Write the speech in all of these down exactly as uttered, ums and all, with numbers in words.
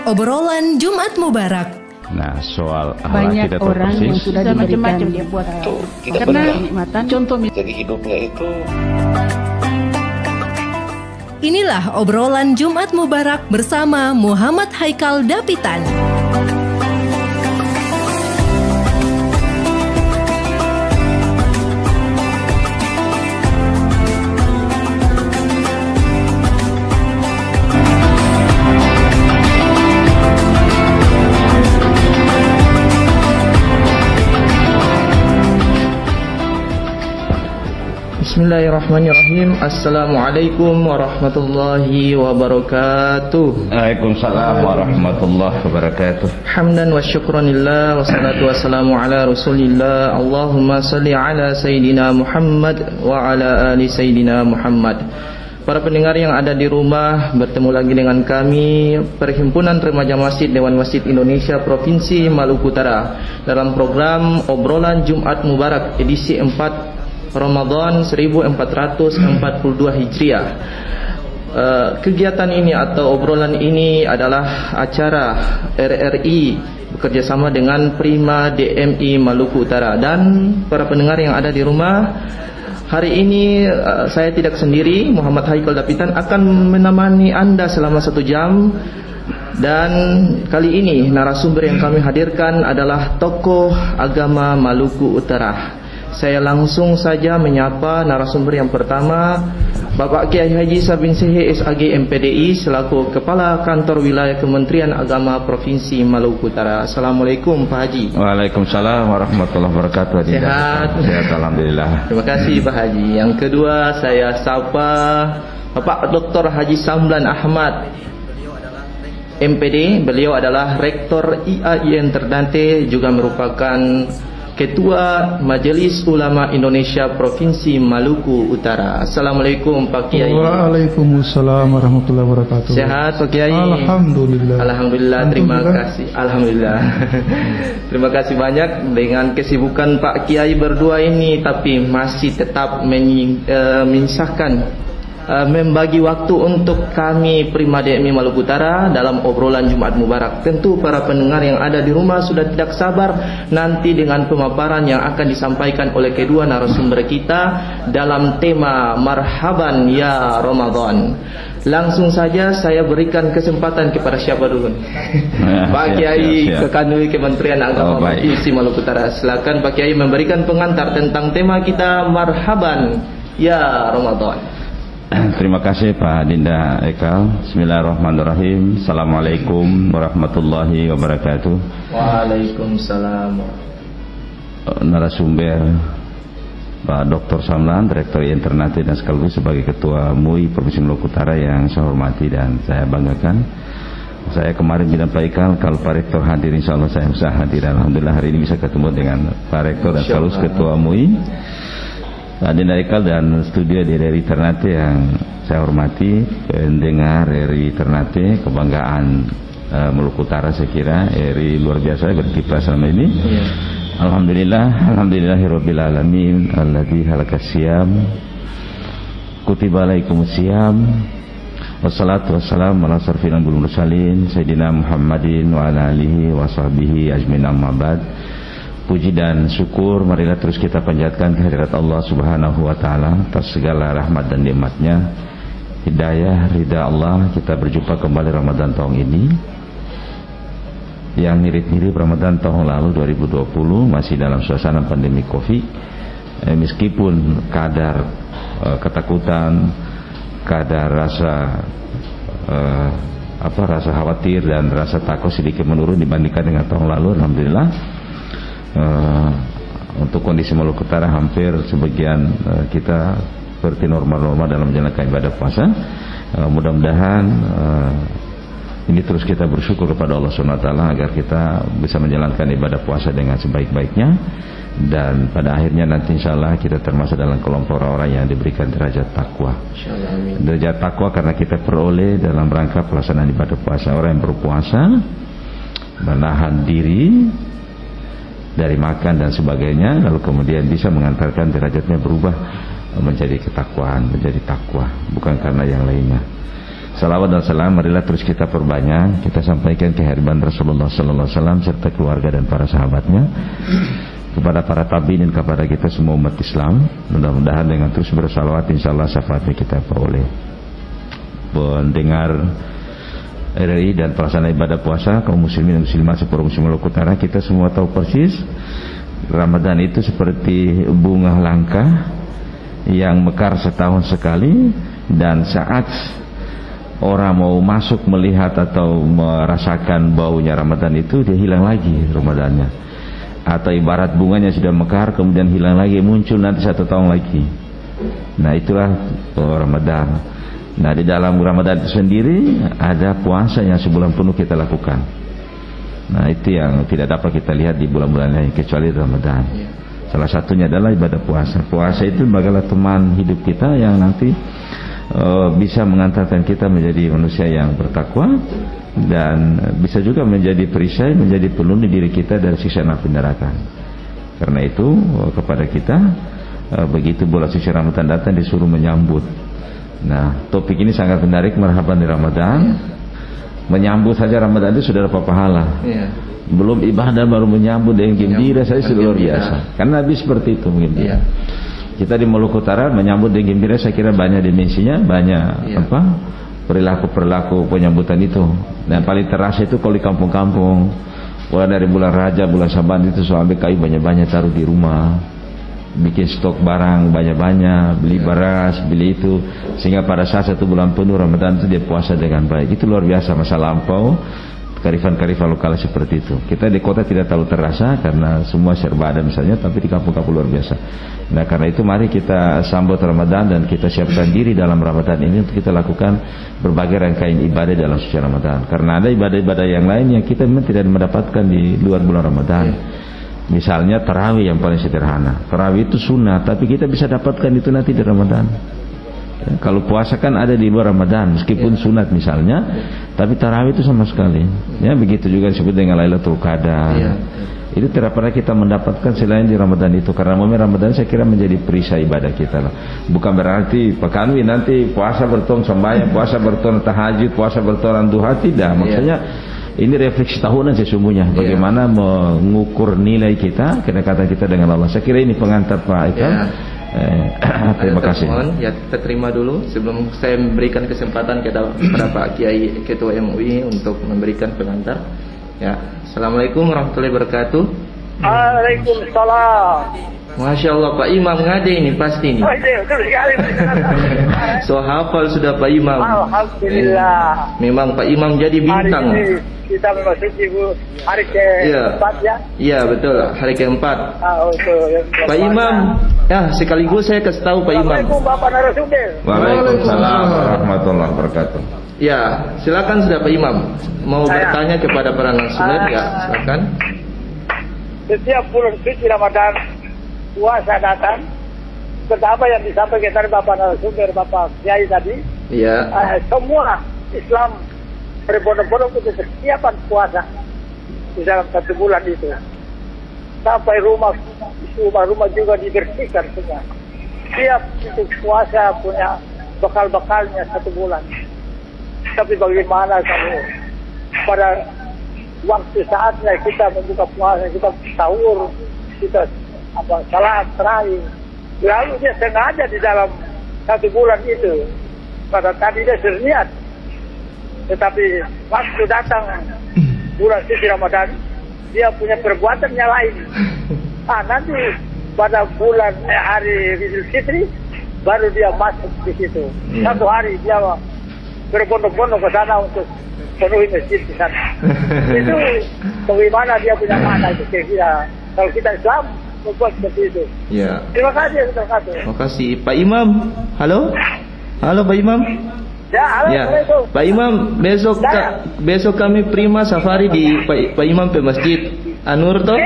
obrolan Jumat Mubarak. Nah, soal banyak kita orang persis, yang sudah diberikan dia buat itu tidak karena benar. kenikmatan contoh Jadi hidupnya itu Inilah obrolan Jumat Mubarak bersama Muhammad Haikal Dapitan. Bismillahirrahmanirrahim. Assalamualaikum warahmatullahi wabarakatuh. Waalaikumsalam warahmatullahi wabarakatuh. Hamdan wa syukranillah, wassalatu wassalamu ala rasulillah. Allahumma salli ala Sayyidina Muhammad wa ala ali Sayyidina Muhammad. Para pendengar yang ada di rumah, bertemu lagi dengan kami, Perhimpunan Remaja Masjid Dewan Masjid Indonesia Provinsi Maluku Utara, dalam program Obrolan Jumat Mubarak edisi empat Ramadan seribu empat ratus empat puluh dua Hijriah. uh, Kegiatan ini atau obrolan ini adalah acara R R I bekerjasama dengan Prima D M I Maluku Utara. Dan para pendengar yang ada di rumah, hari ini uh, saya tidak sendiri, Muhammad Haikal Dapitan akan menemani Anda selama satu jam. Dan kali ini narasumber yang kami hadirkan adalah tokoh agama Maluku Utara. Saya langsung saja menyapa narasumber yang pertama, Bapak Kiai Haji Sabin Sehe S A G M P D I selaku Kepala Kantor Wilayah Kementerian Agama Provinsi Maluku Utara. Assalamualaikum Pak Haji. Waalaikumsalam warahmatullahi wabarakatuh. Sehat? Sehat, alhamdulillah. Terima kasih Pak Haji. Yang kedua saya sapa Bapak Doktor Haji Samlan Ahmad M P D. Beliau adalah Rektor I A I N Ternate, juga merupakan Ketua Majelis Ulama Indonesia Provinsi Maluku Utara. Assalamualaikum Pak Kiai. Waalaikumsalam warahmatullahi wabarakatuh. Sehat Pak Kiai? Alhamdulillah. Alhamdulillah, terima kasih. Alhamdulillah. Terima kasih banyak dengan kesibukan Pak Kiai berdua ini, tapi masih tetap menyi, uh, menyisahkan uh, membagi waktu untuk kami Prima D M I Maluku Utara dalam obrolan Jumat Mubarak. Tentu para pendengar yang ada di rumah sudah tidak sabar nanti dengan pemaparan yang akan disampaikan oleh kedua narasumber kita dalam tema Marhaban Ya Ramadan. Langsung saja saya berikan kesempatan kepada siapa dulu? Ya, Pak siap, Kiai siap, siap. Kekanui Kementerian Agama Oh, baik. Provinsi Maluku Utara. Silakan Pak Kiai memberikan pengantar tentang tema kita Marhaban Ya Ramadan. Terima kasih Pak Dinda Ekal. Bismillahirrahmanirrahim. Assalamualaikum warahmatullahi wabarakatuh. Waalaikumsalam. Narasumber Pak Doktor Samlan, Direktur I A I N Ternate dan sekaligus sebagai Ketua M U I Provinsi Maluku Utara yang saya hormati dan saya banggakan. Saya kemarin bilang Pak Ikal, kalau Pak Rektor hadir insya Allah saya bisa hadir. Alhamdulillah hari ini bisa ketemu dengan Pak Rektor dan sekaligus Ketua M U I, Pak Dinda Ekal, dan studio di R R I Ternate yang saya hormati, pendengar R R I Ternate, kebanggaan uh, Maluku Utara saya kira, R R I luar biasa berkiprah selama ini. Yeah. Alhamdulillah, alhamdulillahirabbil alamin, alladzi khalaqas siyam, kutiba alaikumus siyam, wassalatu wassalamu ala asrofil anbiya'i wal mursalin, sayyidina Muhammadin wa ala alihi wa sahbihi ajmain, amma ba'd. Puji dan syukur marilah terus kita panjatkan kehadirat Allah Subhanahu wa taala atas segala rahmat dan nikmatnya, hidayah, ridha Allah. Kita berjumpa kembali Ramadan tahun ini yang mirip-mirip Ramadan tahun lalu dua ribu dua puluh, masih dalam suasana pandemi Covid. Eh, meskipun kadar eh, ketakutan, kadar rasa eh, apa rasa khawatir dan rasa takut sedikit menurun dibandingkan dengan tahun lalu, alhamdulillah. Uh, untuk kondisi Maluku Utara hampir sebagian uh, kita seperti normal-normal dalam menjalankan ibadah puasa. Uh, mudah-mudahan uh, ini terus kita bersyukur kepada Allah subhanahu wa taala agar kita bisa menjalankan ibadah puasa dengan sebaik-baiknya, dan pada akhirnya nanti insya Allah kita termasuk dalam kelompok orang-orang yang diberikan derajat takwa. Derajat takwa karena kita peroleh dalam rangka pelaksanaan ibadah puasa. Orang yang berpuasa menahan diri dari makan dan sebagainya, lalu kemudian bisa mengantarkan derajatnya berubah menjadi ketakwaan, menjadi takwa, bukan karena yang lainnya. Salawat dan salam marilah terus kita perbanyak, kita sampaikan kehadiran Rasulullah sallallahu alaihi wasallam serta keluarga dan para sahabatnya, kepada para tabi'in dan kepada kita semua umat Islam. Mudah-mudahan dengan terus bersalawat insyaallah syafaatnya kita peroleh. Pendengar R R I dan pelaksana ibadah puasa kaum muslimin dan muslimat seluruh muslim Maluku Utara, kita semua tahu persis Ramadan itu seperti bunga langka yang mekar setahun sekali, dan saat orang mau masuk melihat atau merasakan baunya Ramadan itu, dia hilang lagi Ramadannya. Atau ibarat bunganya sudah mekar kemudian hilang lagi, muncul nanti satu tahun lagi. Nah itulah oh, Ramadan. Nah di dalam Ramadan itu sendiri ada puasa yang sebulan penuh kita lakukan. Nah itu yang tidak dapat kita lihat di bulan-bulan lain kecuali Ramadan. Salah satunya adalah ibadah puasa. Puasa itu bagailah teman hidup kita yang nanti Uh, bisa mengantarkan kita menjadi manusia yang bertakwa, dan bisa juga menjadi perisai, menjadi pelindung diri kita dari siksa api neraka. Karena itu uh, kepada kita uh, begitu bulan suci Ramadan datang disuruh menyambut. Nah topik ini sangat menarik, marhaban di Ramadan. Menyambut saja Ramadan itu sudah dapat pahala. Yeah. Belum ibadah baru menyambut dengan gembira, saya sudah luar biasa. Karena Nabi seperti itu mungkin. Yeah. Kita di Maluku Utara menyambut dengan gembira, saya kira banyak dimensinya, banyak iya. apa perilaku-perilaku penyambutan itu. Dan paling terasa itu kalau di kampung-kampung, mulai dari bulan Raja, bulan Saban itu soal ambil kayu banyak-banyak taruh di rumah, bikin stok barang banyak-banyak, beli beras, beli itu, sehingga pada saat satu bulan penuh Ramadan itu dia puasa dengan baik. Itu luar biasa masa lampau. Karifan-karifan lokal seperti itu. Kita di kota tidak terlalu terasa karena semua serba ada misalnya, tapi di kampung-kampung luar biasa. Nah karena itu mari kita sambut Ramadan dan kita siapkan diri dalam Ramadan ini untuk kita lakukan berbagai rangkaian ibadah dalam suci Ramadan. Karena ada ibadah-ibadah yang lain yang kita memang tidak mendapatkan di luar bulan Ramadan. Misalnya tarawih yang paling sederhana. Tarawih itu sunnah, tapi kita bisa dapatkan itu nanti di Ramadan. Ya, kalau puasa kan ada di luar Ramadan meskipun ya. sunat misalnya, tapi tarawih itu sama sekali. Ya begitu juga disebut dengan Lailatul Qadar. Ya. Itu tidak pernah kita mendapatkan selain di Ramadan itu. Karena momen Ramadan saya kira menjadi perisai ibadah kita lah. Bukan berarti pekanwi nanti puasa bertong sembahyang, puasa bertong tahajud, puasa bertong duha, tidak. Maksudnya ya. ini refleksi tahunan sesungguhnya. Bagaimana ya. mengukur nilai kita, kedekatan kita dengan Allah. Saya kira ini pengantar Pak Eka. Ya. Eh, terima kasih. Telepon, ya kita terima dulu sebelum saya memberikan kesempatan kepada Pak Kiai Ketua M U I untuk memberikan pengantar. Ya, assalamualaikum warahmatullahi wabarakatuh. Waalaikumsalam. Masya Allah Pak Imam ngade ini pasti nih. Oh, iya, betul sekali. So hafal sudah Pak Imam. Alhamdulillah. Eh, memang Pak Imam jadi bintang. Hari ini kita memasuki hari keempat ya. Iya betul, hari keempat. Ah, untuk Pak Imam, ya sekaligus saya kasih tahu Pak Imam. Assalamualaikum Bapak narasumber. Waalaikumsalam warahmatullahi wabarakatuh. Ya, silakan sudah Pak Imam. Mau saya bertanya kepada para narasumber, ya silakan. Setiap bulan suci Ramadan puasa datang, pertama yang disampaikan dari Bapak narasumber, Bapak Kiai tadi. Iya. Uh, semua Islam berbondong-bondong untuk persiapan puasa di dalam satu bulan itu. Sampai rumah, rumah-rumah juga dibersihkan semua. Siap untuk puasa punya bekal-bekalnya satu bulan. Tapi bagaimana kamu pada waktu saatnya kita membuka puasa, kita sahur, kita apa salat terawih, lalu dia sengaja di dalam satu bulan itu, pada tadi dia berniat, tetapi waktu datang bulan suci Ramadan dia punya perbuatan yang lain. Ah nanti pada bulan eh, hari Idul Fitri baru dia masuk di situ. Yeah. Satu hari dia berbondong-bondong ke sana untuk penuhi masjid di sana. Itu bagaimana dia punya makna itu kira-kira. Kalau kita Islam membuat seperti itu. Ya. Terima kasih, terima kasih. Terima kasih Pak Imam. Halo, halo Pak Imam. Ya, halo. Ya. Pak Imam, besok ka, besok kami prima safari di Pak, Pak Imam ke Masjid Anur toh?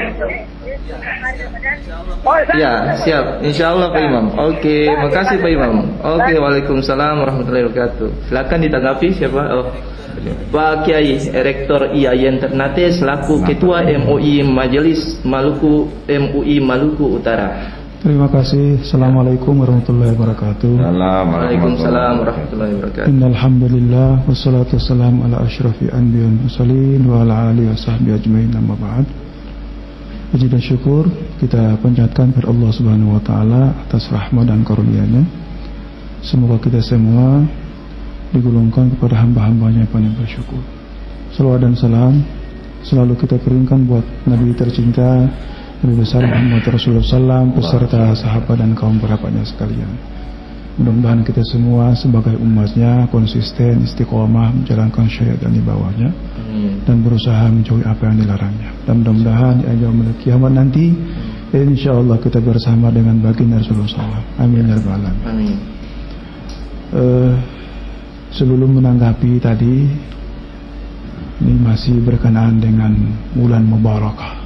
Oh, ya, siap. Insya Allah Pak Imam. Oke, makasih Pak Imam. Oke, waalaikumsalam warahmatullahi wabarakatuh. Silakan ditanggapi siapa? Oh. Pak Kiai Rektor I A I N Ternate selaku Ketua M U I Majelis Maluku M U I Maluku Utara. Terima kasih. Assalamualaikum warahmatullahi wabarakatuh. Waalaikumsalam warahmatullahi wabarakatuh. Innal hamdalillah wassalatu wassalamu ala asyrafil anbiya'i wal mursalin wa ala alihi washabbihi ajmain, amma ba'd. Puji dan syukur kita panjatkan kepada Allah Subhanahu wa taala atas rahmat dan karunia-Nya. Semoga kita semua digolongkan kepada hamba-hambanya yang paling bersyukur. Salawat dan salam selalu kita kirimkan buat Nabi tercinta Nabi besar Muhammad Rasulullah sallallahu alaihi wasallam beserta sahabat dan kaum kerabatnya sekalian. Mudah-mudahan kita semua sebagai umatnya konsisten istiqomah menjalankan syariat dan ibawahnya hmm. dan berusaha menjauhi apa yang dilarangnya. Dan mudah-mudahan di akhir kiamat nanti insyaallah kita bersama dengan baginda Rasulullah sallallahu alaihi wasallam. Amin ya rabbal alamin. Amin. Uh, sebelum menanggapi tadi, ini masih berkenaan dengan bulan Mubarakah.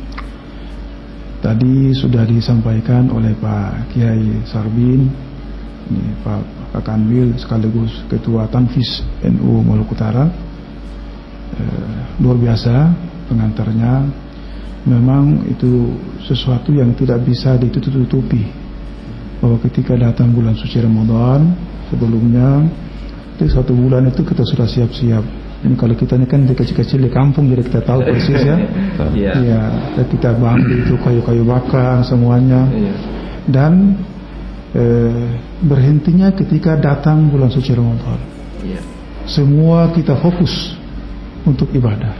Tadi sudah disampaikan oleh Pak Kiai Sarbin, ini Pak Kakanwil sekaligus Ketua Tanfis N U Maluku Utara. E, luar biasa pengantarnya. Memang itu sesuatu yang tidak bisa ditutup-tutupi, bahwa ketika datang bulan suci Ramadan, sebelumnya itu satu bulan itu kita sudah siap-siap. Ini kalau kita ini kan di kecil-kecil di kampung, jadi kita tahu persis ya. Iya. Ya, kita bambu itu kayu-kayu bakar semuanya. Iya. Dan eh, berhentinya ketika datang bulan suci Ramadan. Iya. Semua kita fokus untuk ibadah.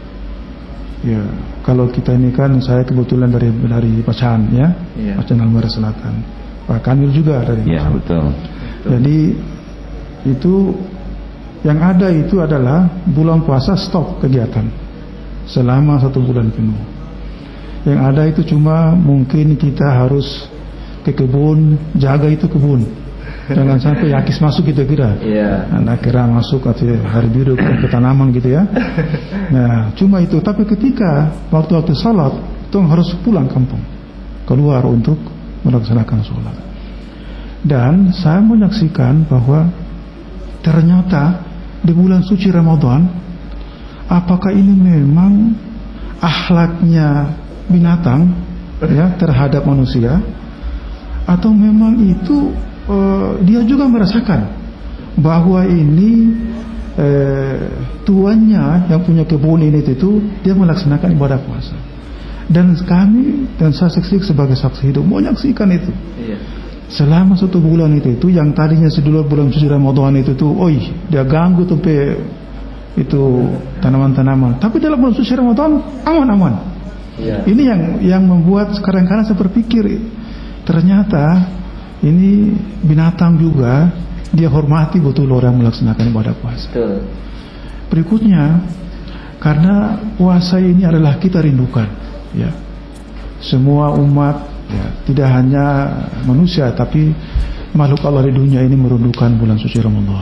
Ya, kalau kita ini kan saya kebetulan dari dari Pacan ya, iya. Pacan Halmara Selatan. Pak Kamil juga dari. Iya, betul. betul. Jadi itu yang ada itu adalah bulan puasa stop kegiatan selama satu bulan penuh. Yang ada itu cuma mungkin kita harus ke kebun, jaga itu kebun, jangan sampai yakis masuk gitu kira. Yeah. Anak kira masuk atau hari biru ke tanaman gitu ya. Nah cuma itu. Tapi ketika waktu-waktu salat itu harus pulang kampung, keluar untuk melaksanakan sholat. Dan saya menyaksikan bahwa ternyata di bulan suci Ramadan, apakah ini memang akhlaknya binatang ya terhadap manusia, atau memang itu uh, dia juga merasakan bahwa ini uh, tuannya yang punya kebun ini itu dia melaksanakan ibadah puasa. Dan kami dan saya saksi sebagai saksi hidup menyaksikan itu. Iya. Selama satu bulan itu, itu yang tadinya sedulur bulan suci Ramadan itu tuh, oi, dia ganggu tuh pe itu tanaman-tanaman. Tapi dalam bulan suci Ramadan aman-aman. Yeah. Ini yang yang membuat kadang-kadang saya berpikir, ternyata ini binatang juga dia hormati betul orang melaksanakan ibadah puasa. Betul. Berikutnya, karena puasa ini adalah kita rindukan, ya. Semua umat, ya, tidak hanya manusia tapi makhluk Allah di dunia ini merindukan bulan suci Ramadan.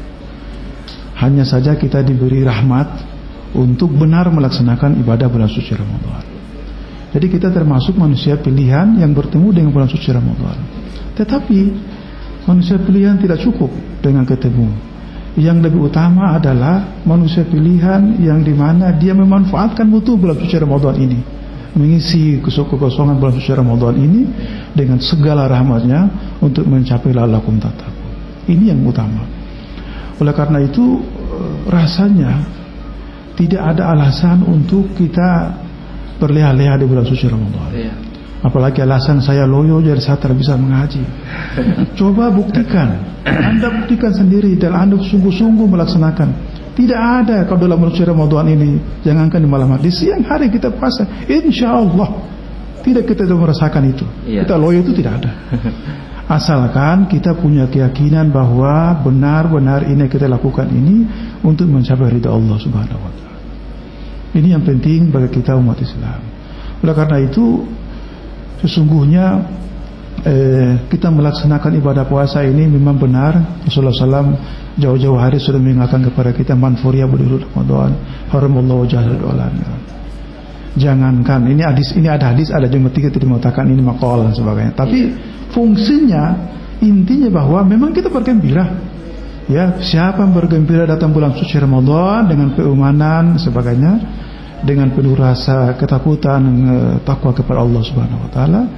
Hanya saja kita diberi rahmat untuk benar melaksanakan ibadah bulan suci Ramadan. Jadi kita termasuk manusia pilihan yang bertemu dengan bulan suci Ramadan. Tetapi manusia pilihan tidak cukup dengan ketemu. Yang lebih utama adalah manusia pilihan yang dimana dia memanfaatkan betul bulan suci Ramadan ini, mengisi kekosongan bulan suci Ramadan ini dengan segala rahmatnya untuk mencapai la'allakum tattaqun. Ini yang utama. Oleh karena itu rasanya tidak ada alasan untuk kita berleha-leha di bulan suci Ramadan. Iya. Apalagi alasan saya loyo jadi saya tidak bisa mengaji. Coba buktikan, Anda buktikan sendiri dan Anda sungguh-sungguh melaksanakan. Tidak ada kalau dalam bulan suci Ramadan ini, jangankan di malam hari, di siang hari kita puasa, insya Allah tidak kita merasakan itu. Iya. Kita loyo itu tidak ada. Asalkan kita punya keyakinan bahwa benar-benar ini kita lakukan ini untuk mencapai ridha Allah Subhanahu Wa Taala. Ini yang penting bagi kita umat Islam. Oleh karena itu, sesungguhnya eh, kita melaksanakan ibadah puasa ini memang benar. Rasulullah shallallahu alaihi wasallam jauh-jauh hari sudah mengingatkan kepada kita manfuria berdiri Ramadan haramallahu wajhal alam. Jangankan ini hadis, ini ada hadis, ada jumlah tiga tidak mengatakan ini maqal dan sebagainya. Tapi fungsinya intinya bahwa memang kita bergembira. Ya, siapa yang bergembira datang bulan suci Ramadan dengan keimanan sebagainya, dengan penuh rasa ketakutan, takwa kepada Allah Subhanahu Wa Taala,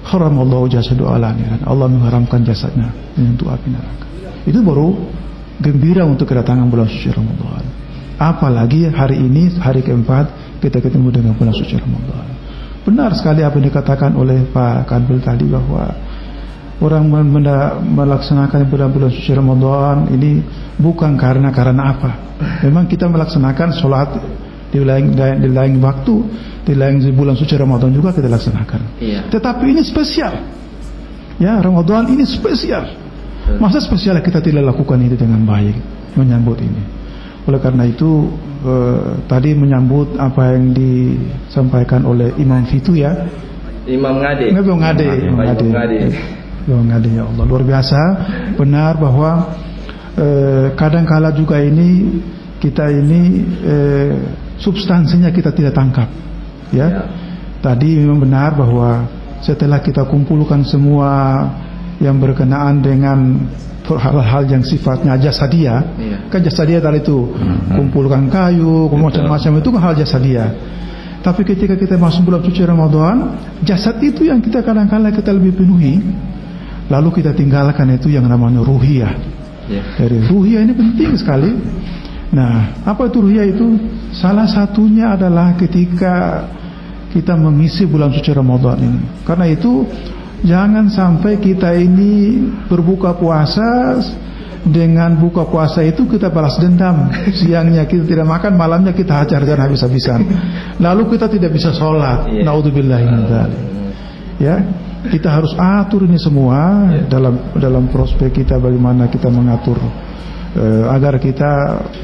haramallahu jasadu ala niran. Allah mengharamkan jasadnya menyentuh api neraka. Itu baru gembira untuk kedatangan bulan suci Ramadan. Apalagi hari ini hari keempat kita ketemu dengan bulan suci Ramadan. Benar sekali apa yang dikatakan oleh Pak Kanwil tadi, bahwa orang melaksanakan bulan-bulan suci Ramadan ini bukan karena karena apa. Memang kita melaksanakan sholat di lain, di lain waktu, di lain bulan suci Ramadan juga kita laksanakan. Iya. Tetapi ini spesial. Ya, Ramadan ini spesial. Masa spesial kita tidak lakukan itu dengan baik, menyambut ini. Oleh karena itu eh, tadi menyambut apa yang disampaikan oleh Imam Fitu ya. Imam Ngade. Imam Ngade. Imam Ngade. Imam Ngade ya Allah, luar biasa. Benar bahwa eh, kadang-kala juga ini kita ini eh, substansinya kita tidak tangkap. Ya. Ya. Tadi memang benar bahwa setelah kita kumpulkan semua yang berkenaan dengan hal-hal yang sifatnya jasadia, iya. Kan jasadia tadi itu mm-hmm. kumpulkan kayu, macam-macam itu kan hal jasadia. Tapi ketika kita masuk bulan suci Ramadan, jasad itu yang kita kadang-kala kita lebih penuhi, lalu kita tinggalkan itu yang namanya ruhiyah. Yeah. Dari ruhiyah ini penting sekali. Nah, apa itu ruhiyah itu? Salah satunya adalah ketika kita mengisi bulan suci Ramadan ini. Karena itu jangan sampai kita ini berbuka puasa, dengan buka puasa itu kita balas dendam. Siangnya kita tidak makan, malamnya kita hajar-hajar habis-habisan. Lalu kita tidak bisa sholat. Yeah. Naudzubillahi min dzalik. Ya, kita harus atur ini semua yeah. dalam dalam prospek kita, bagaimana kita mengatur uh, agar kita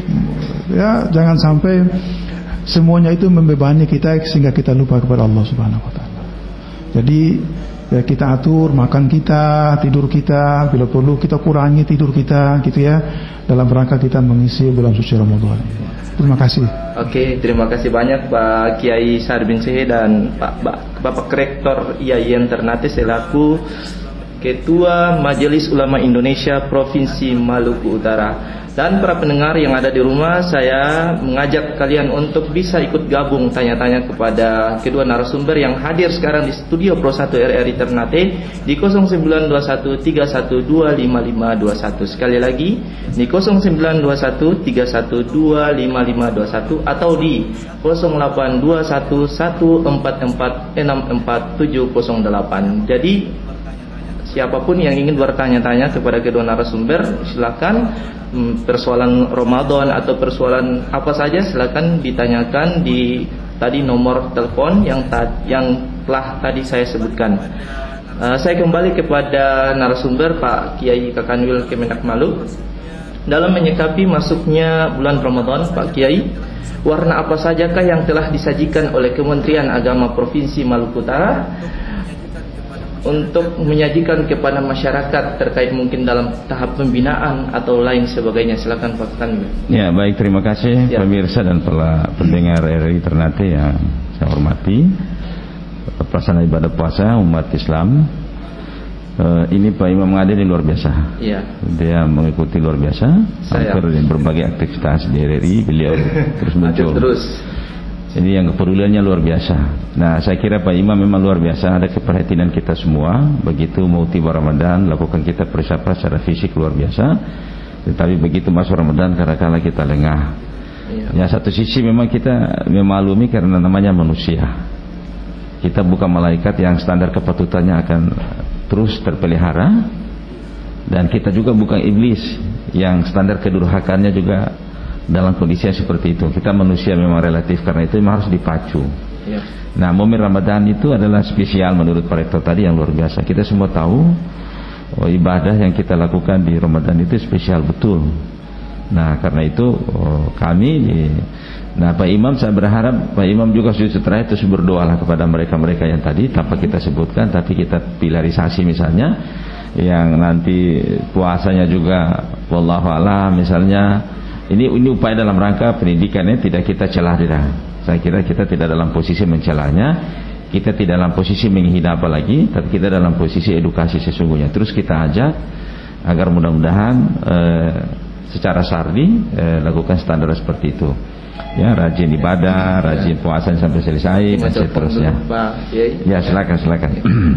ya jangan sampai semuanya itu membebani kita sehingga kita lupa kepada Allah Subhanahu wa taala. Jadi ya kita atur makan kita, tidur kita, bila perlu kita kurangi tidur kita gitu ya, dalam rangka kita mengisi bulan suci Ramadan. Terima kasih. Oke, terima kasih banyak Pak Kiai Sarbin Sehe dan Pak Bapak Rektor I A I Ternate selaku Ketua Majelis Ulama Indonesia Provinsi Maluku Utara. Dan para pendengar yang ada di rumah, saya mengajak kalian untuk bisa ikut gabung tanya-tanya kepada kedua narasumber yang hadir sekarang di studio Pro satu R R I Ternate di nol sembilan dua satu tiga satu dua lima lima dua satu. Sekali lagi di nol sembilan dua satu tiga satu dua lima lima dua satu atau di nol delapan dua satu satu empat empat enam empat tujuh nol delapan. Jadi siapapun yang ingin bertanya-tanya kepada kedua narasumber, silakan. Persoalan Ramadan atau persoalan apa saja silakan ditanyakan di tadi nomor telepon yang ta- yang telah tadi saya sebutkan. Uh, saya kembali kepada narasumber Pak Kiai Kakanwil Kemenak Malu. Dalam menyikapi masuknya bulan Ramadan, Pak Kiai, warna apa sajakah yang telah disajikan oleh Kementerian Agama Provinsi Maluku Utara untuk menyajikan kepada masyarakat terkait mungkin dalam tahap pembinaan atau lain sebagainya? Silakan Pak Kanwil. Ya, baik, terima kasih ya. Pemirsa dan para pendengar R R I Ternate yang saya hormati, pelaksanaan ibadah puasa umat Islam. Uh, ini Pak Imam Ngade ini luar biasa. Ya. Dia mengikuti luar biasa. Hampir di berbagai aktivitas di R R I beliau terus muncul. Terus. Ini yang kepeduliannya luar biasa. Nah, saya kira Pak Imam memang luar biasa. Ada keperhatian kita semua. Begitu mau tiba Ramadan, lakukan kita persiapan secara fisik luar biasa. Tetapi begitu masuk Ramadan, kadang-kadang kita lengah. Ya, satu sisi memang kita memaklumi karena namanya manusia. Kita bukan malaikat yang standar kepatutannya akan terus terpelihara. Dan kita juga bukan iblis yang standar kedurhakannya juga dalam kondisi yang seperti itu. Kita manusia memang relatif, karena itu memang harus dipacu ya. Nah, momen Ramadan itu adalah spesial menurut Pak Rektor tadi yang luar biasa. Kita semua tahu oh, ibadah yang kita lakukan di Ramadan itu spesial betul. Nah, karena itu oh, kami nah Pak Imam, saya berharap Pak Imam juga setelah itu berdoalah kepada mereka-mereka yang tadi tanpa kita sebutkan, tapi kita pilarisasi misalnya yang nanti puasanya juga wallahu a'lam misalnya. Ini, ini upaya dalam rangka pendidikannya, tidak kita celah tidak. Saya kira kita tidak dalam posisi mencelahnya, kita tidak dalam posisi menghina apalagi, tapi kita dalam posisi edukasi sesungguhnya. Terus kita ajak agar mudah-mudahan eh, secara sardi eh, lakukan standar seperti itu. Ya, rajin ibadah, rajin puasa sampai selesai, dan seterusnya. Ya, silakan, silakan.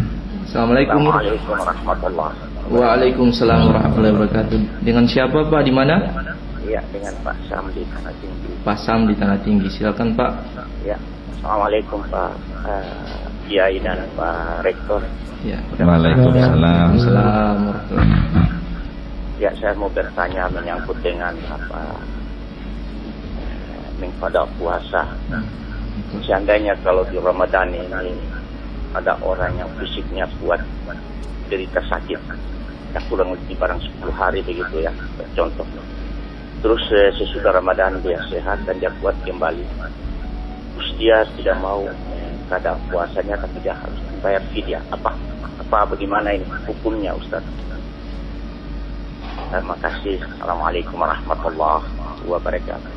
Assalamualaikum. Assalamualaikum warahmatullahi wabarakatuh. Waalaikumsalam warahmatullahi wabarakatuh. Dengan siapa Pak? Di mana? Iya, dengan Pak Sam di Tanah Tinggi. Pak Sam di Tanah Tinggi. Silakan Pak. Ya. Assalamualaikum Pak uh, Kiai dan Pak Rektor. Ya. Waalaikumsalam. Waalaikumsalam. Ya, saya mau bertanya menyangkut dengan apa mengpada puasa. Seandainya kalau di Ramadan ini ada orang yang fisiknya kuat, derita sakit, yang kurang lebih barang sepuluh hari begitu ya, contoh. Terus eh, sesudah Ramadan dia sehat dan dia kuat kembali. Terus dia tidak mau eh, kada puasanya, tapi dia harus bayar fidyah. Apa? Apa bagaimana ini hukumnya, Ustaz? Terima kasih. Assalamualaikum warahmatullahi wabarakatuh.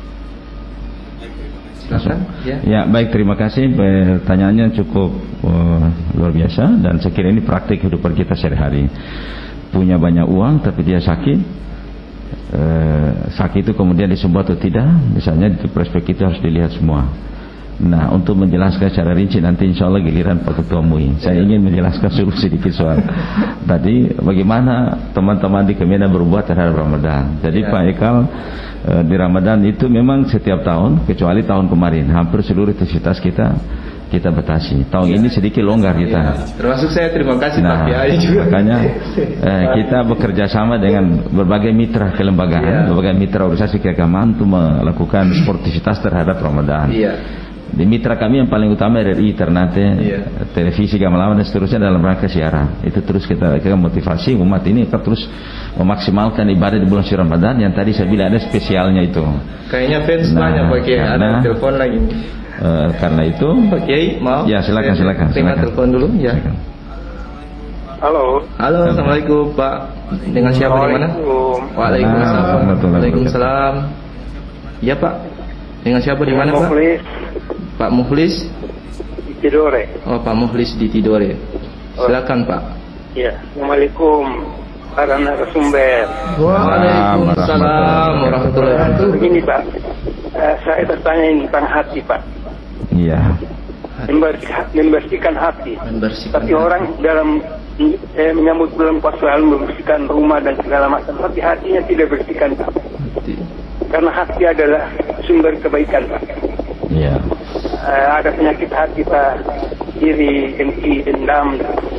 Ya. ya baik, terima kasih. Pertanyaannya cukup uh, luar biasa dan saya kira ini praktik kehidupan kita sehari-hari. Punya banyak uang tapi dia sakit, uh, sakit itu kemudian disembuh atau tidak, misalnya di perspektif itu harus dilihat semua. Nah, untuk menjelaskan secara rinci nanti insya Allah giliran Pak Ketua M U I. Saya ingin menjelaskan dulu sedikit soal tadi bagaimana teman-teman di Kemenak berbuat terhadap Ramadan. Jadi ya. Pak Ekal, eh, di Ramadan itu memang setiap tahun, kecuali tahun kemarin, hampir seluruh aktivitas kita kita batasi. Tahun ya. ini sedikit longgar kita. Ya. Termasuk saya, terima kasih nah, Pak Kiai juga. Makanya eh, kita bekerja sama dengan berbagai mitra kelembagaan, ya. berbagai mitra organisasi keagamaan untuk melakukan sportivitas terhadap Ramadan. Ya. Di mitra kami yang paling utama R R I, Ternate, yeah. televisi, Gamalawan dan seterusnya dalam rangka siaran. Itu terus kita lakukan motivasi umat ini akan terus memaksimalkan ibadah di bulan suci Ramadan yang tadi saya bilang ada spesialnya itu. Kayaknya fans nah, banyak Pak Kiai, ada telepon lagi. Uh, karena itu Pak Kiai, maaf. Ya silakan silakan. Terima telepon dulu ya. Silakan. Halo. Halo, assalamualaikum Pak. Dengan siapa di mana? Waalaikumsalam. Waalaikumsalam. Ya Pak. Dengan siapa di mana Pak? Pak Mukhlis di Tidore. Oh, Pak Mukhlis di Tidore. Silakan Pak. Ya, Assalamualaikum para narasumber. Waalaikumsalam warahmatullahi wabarakatuh. Begini Pak, uh, saya bertanya tentang hati Pak. Iya. Membersihkan, membersihkan hati. Membersihkan tapi hati. Orang dalam eh, menyambut bulan puasa selalu membersihkan rumah dan segala macam, tapi hatinya tidak bersihkan Pak. Hati. Karena hati adalah sumber kebaikan Pak. Iya. Uh, ada penyakit hati Pak, iri, dengki, dendam.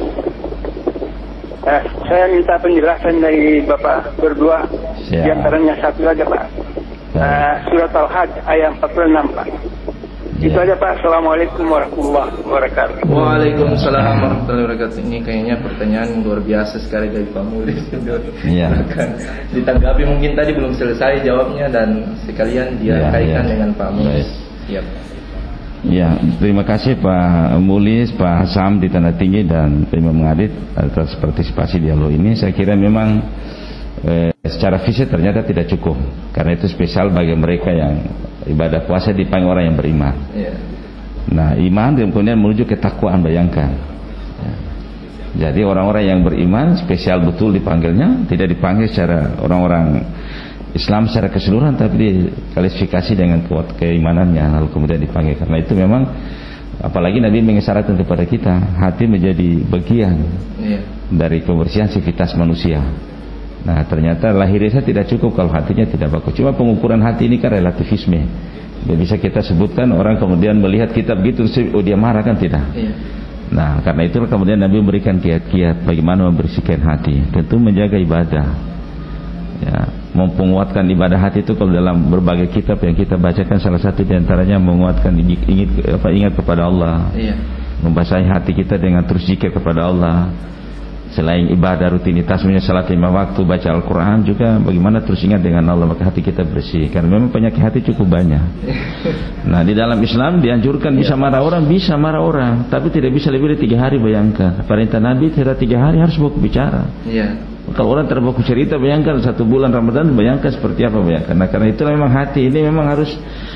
Uh, saya minta penjelasan dari Bapak berdua. Di antaranya satu aja Pak. Uh, surat Al-Hajj ayat empat puluh enam Pak. Ya. Itu aja Pak. Assalamualaikum warahmatullahi wabarakatuh. Waalaikumsalam warahmatullahi wabarakatuh. Ini kayaknya pertanyaan luar biasa sekali dari Pak Mulis. Iya. Ditanggapi mungkin tadi belum selesai jawabnya dan sekalian dia ya, kaitkan ya. dengan Pak Mulis. Siap. Ya, terima kasih Pak Mulis, Pak Sam di Tanah Tinggi dan Pak Imam Ngadit atas partisipasi dialog ini. Saya kira memang eh, secara fisik ternyata tidak cukup, karena itu spesial bagi mereka yang ibadah puasa dipanggil orang yang beriman. Ya. Nah, iman dan kemudian menuju ketakwaan, bayangkan. Ya. Jadi orang-orang yang beriman spesial betul dipanggilnya, tidak dipanggil secara orang-orang Islam secara keseluruhan, tapi dikualifikasi dengan kuat keimanannya lalu kemudian dipanggil. Karena itu memang apalagi Nabi mengisyaratkan kepada kita hati menjadi bagian yeah. dari kebersihan sivitas manusia. Nah ternyata lahirnya tidak cukup kalau hatinya tidak bagus. Cuma pengukuran hati ini kan relativisme. Tidak bisa kita sebutkan orang kemudian melihat kita begitu, oh dia marah, kan tidak. Yeah. Nah karena itu kemudian Nabi memberikan kiat-kiat bagaimana membersihkan hati. Tentu menjaga ibadah. Ya, mempenguatkan ibadah hati itu kalau dalam berbagai kitab yang kita bacakan salah satu diantaranya menguatkan ingat apa ingat kepada Allah, iya. membasahi hati kita dengan terus zikir kepada Allah. Selain ibadah rutinitas misalnya salat lima waktu, baca Al-Quran, juga bagaimana terus ingat dengan Allah, maka hati kita bersih. Karena memang penyakit hati cukup banyak. Nah di dalam Islam dianjurkan bisa marah orang, bisa marah orang, tapi tidak bisa lebih dari tiga hari. Bayangkan perintah Nabi tidak tiga hari harus bawa bicara. Iya. Kalau orang terbaku cerita, bayangkan satu bulan Ramadan, bayangkan seperti apa, bayangkan. Nah karena itu memang hati ini memang harus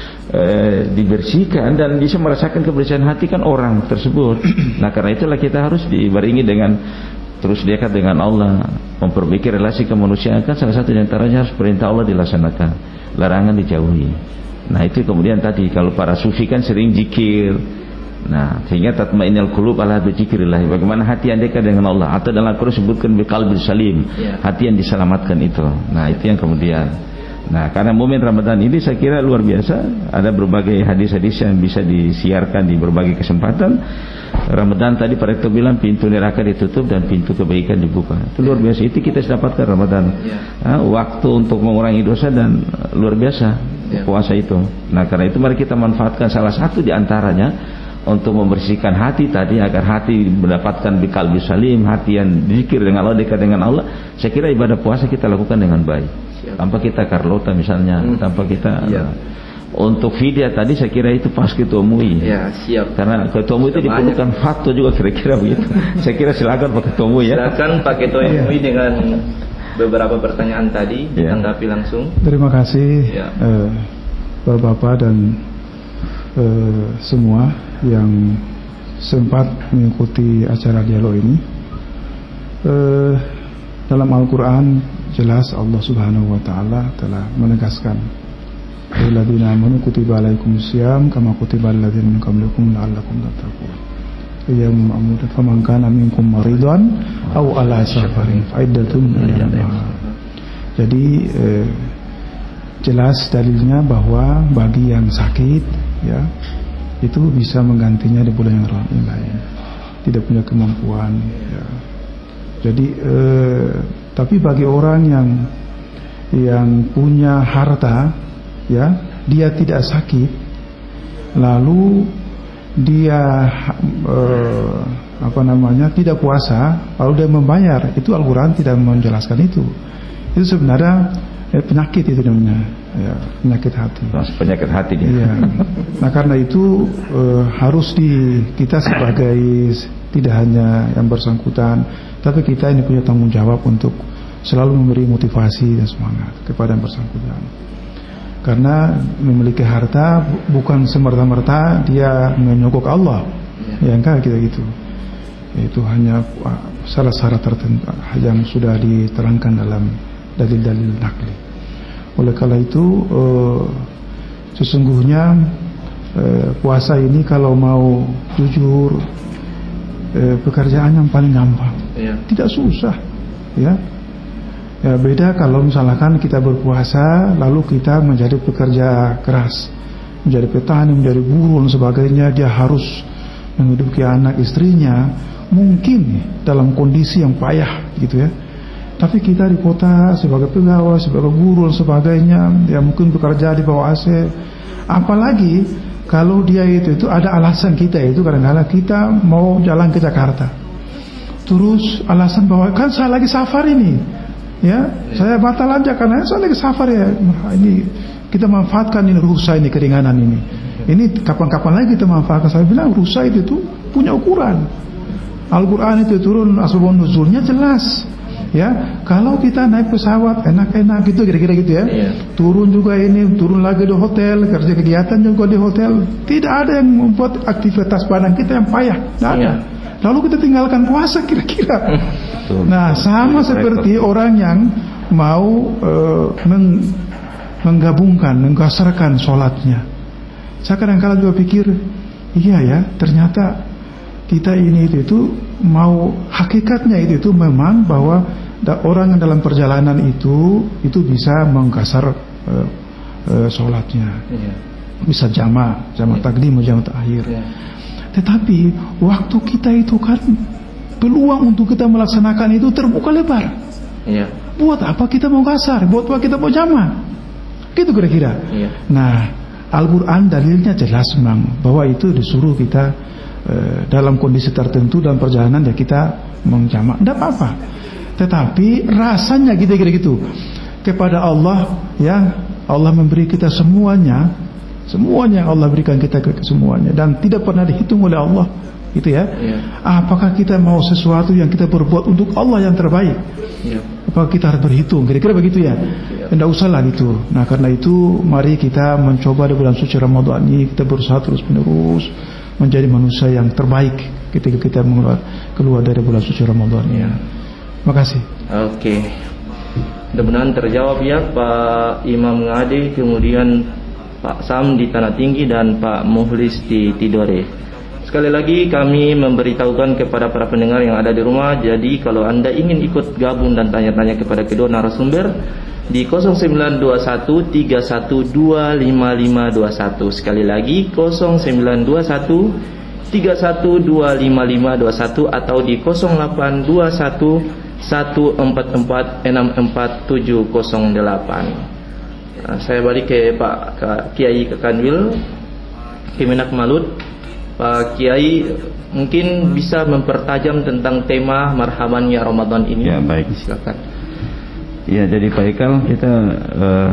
eh, dibersihkan dan bisa merasakan kebersihan hati kan orang tersebut. Nah karena itulah kita harus dibarengi dengan terus dekat dengan Allah, memperbaiki relasi kemanusiaan, kan salah satu diantaranya harus perintah Allah dilaksanakan, larangan dijauhi. Nah itu kemudian tadi kalau para sufi kan sering zikir, Nah, sehingga tatmainnul qulub ala dzikrillah. Bagaimana hati yang dekat dengan Allah, atau dalam Al-Qur'an disebutkan biqalbin salim, ya. Hati yang diselamatkan itu. Nah, itu yang kemudian. Nah, karena momen Ramadan ini saya kira luar biasa. Ada berbagai hadis-hadis yang bisa disiarkan di berbagai kesempatan. Ramadan tadi Pak Rektor bilang pintu neraka ditutup dan pintu kebaikan dibuka. Itu luar biasa. Itu kita dapatkan Ramadan. Ya. Nah, waktu untuk mengurangi dosa dan luar biasa ya. Puasa itu. Nah, karena itu mari kita manfaatkan salah satu di antaranya untuk membersihkan hati tadi, agar hati mendapatkan biqalbi salim, hati yang zikir dengan Allah, dekat dengan Allah. Saya kira ibadah puasa kita lakukan dengan baik. Siap. Tanpa kita Carlota misalnya, hmm. tanpa kita ya. Untuk vidya tadi saya kira itu pas ketua M U I. Ya, siap. Karena ketua M U I itu diperlukan fatwa juga kira-kira begitu. Saya kira silakan Pak Ketua M U I ya. Silakan Pak Ketua M U I dengan beberapa pertanyaan tadi ya. Tanggapi langsung. Terima kasih ya. eh, Bapak-bapak dan eh, semua yang sempat mengikuti acara dialog ini. Eh, dalam Al-Quran jelas Allah Subhanahu Wa Taala telah menegaskan, "Alladzina amanu kutiba alaikumusiyam kama kutiba alladzina min qablikum la'allakum tattaqun." Yang ma'mud faman kana minkum maridan aw ala safarin fa'iddatun min ayyamin. Jadi eh, jelas dalilnya bahwa bagi yang sakit ya itu bisa menggantinya di bulan yang lain, tidak punya kemampuan ya. Jadi eh, tapi bagi orang yang yang punya harta ya, dia tidak sakit lalu dia eh, apa namanya tidak puasa lalu dia membayar, itu Al-Quran tidak menjelaskan itu. Itu sebenarnya eh, penyakit itu namanya ya, penyakit hati. Penyakit hati dia. Ya. Nah karena itu eh, harus di kita sebagai tidak hanya yang bersangkutan, tapi kita ini punya tanggung jawab untuk selalu memberi motivasi dan semangat kepada yang bersangkutan. Karena memiliki harta bukan semerta-merta dia menyogok Allah, ya, ya enggak kita gitu. Itu hanya salah syarat tertentu yang sudah diterangkan dalam dalil-dalil nakli. Oleh karena itu eh, sesungguhnya eh, puasa ini kalau mau jujur eh, pekerjaan yang paling gampang, ya. Tidak susah, ya. Ya beda kalau misalkan kita berpuasa lalu kita menjadi pekerja keras, menjadi petani, menjadi buruh dan sebagainya, dia harus menghidupi anak istrinya, mungkin dalam kondisi yang payah gitu ya. Tapi kita di kota sebagai pegawai, sebagai guru dan sebagainya, ya mungkin bekerja di bawah A C. Apalagi kalau dia itu itu ada alasan kita itu kadang-kadang kita mau jalan ke Jakarta. Terus alasan bahwa kan saya lagi safar ini. Ya, saya batal aja karena saya lagi safar ya. Nah, ini kita manfaatkan ini rusa ini, keringanan ini. Ini kapan-kapan lagi kita manfaatkan. Saya bilang rusa itu tuh punya ukuran. Al-Quran itu turun asbabun nuzulnya jelas. Ya, kalau kita naik pesawat enak-enak gitu kira-kira gitu ya. Iya. Turun juga ini, turun lagi di hotel, kerja kegiatan juga di hotel. Tidak ada yang membuat aktivitas badan kita yang payah. Tidak ada. Iya. Lalu kita tinggalkan puasa kira-kira. Nah, sama seperti orang yang mau uh, meng, menggabungkan, menggasarkan sholatnya. Saya kadang-kadang juga pikir, iya ya, ternyata kita ini itu, itu mau hakikatnya itu, itu memang bahwa orang yang dalam perjalanan itu itu bisa menggasar uh, uh, sholatnya, bisa jama, jama takdim, jama takhir. Tetapi waktu kita itu kan peluang untuk kita melaksanakan itu terbuka lebar. Iya. Buat apa kita mau kasar? Buat apa kita mau jama? Gitu kira-kira. Iya. Nah, Al-Quran dalilnya jelas memang bahwa itu disuruh kita e, dalam kondisi tertentu dalam perjalanan ya kita menjama. Tidak apa-apa. Tetapi rasanya gitu kira gitu kepada Allah ya, Allah memberi kita semuanya. Semuanya Allah berikan kita ke semuanya dan tidak pernah dihitung oleh Allah, gitu ya. Yeah. Apakah kita mau sesuatu yang kita berbuat untuk Allah yang terbaik? Yeah. Apakah kita harus berhitung? Kira-kira begitu ya. Yeah. Tidak usahlah gitu. Nah karena itu mari kita mencoba di bulan suci Ramadan ini kita berusaha terus menerus menjadi manusia yang terbaik ketika kita keluar dari bulan suci Ramadan. Ya. Terima kasih. Oke. Okay. Mudah-mudahan terjawab ya Pak Imam Ngade, kemudian Pak Sam di Tanah Tinggi dan Pak Muhlis di Tidore. Sekali lagi kami memberitahukan kepada para pendengar yang ada di rumah, jadi kalau Anda ingin ikut gabung dan tanya-tanya kepada kedua narasumber di nol sembilan dua satu tiga satu dua lima lima dua satu. Sekali lagi nol sembilan dua satu tiga satu dua lima lima dua satu atau di nol delapan dua satu satu empat empat enam empat tujuh nol delapan. Nah, saya balik ke Pak Kiai Kekanwil Kemenak Malut. Pak Kiai mungkin bisa mempertajam tentang tema marhaban ya Ramadan ini. Ya, baik. Silakan. Ya, jadi Pak Ikal, kita uh,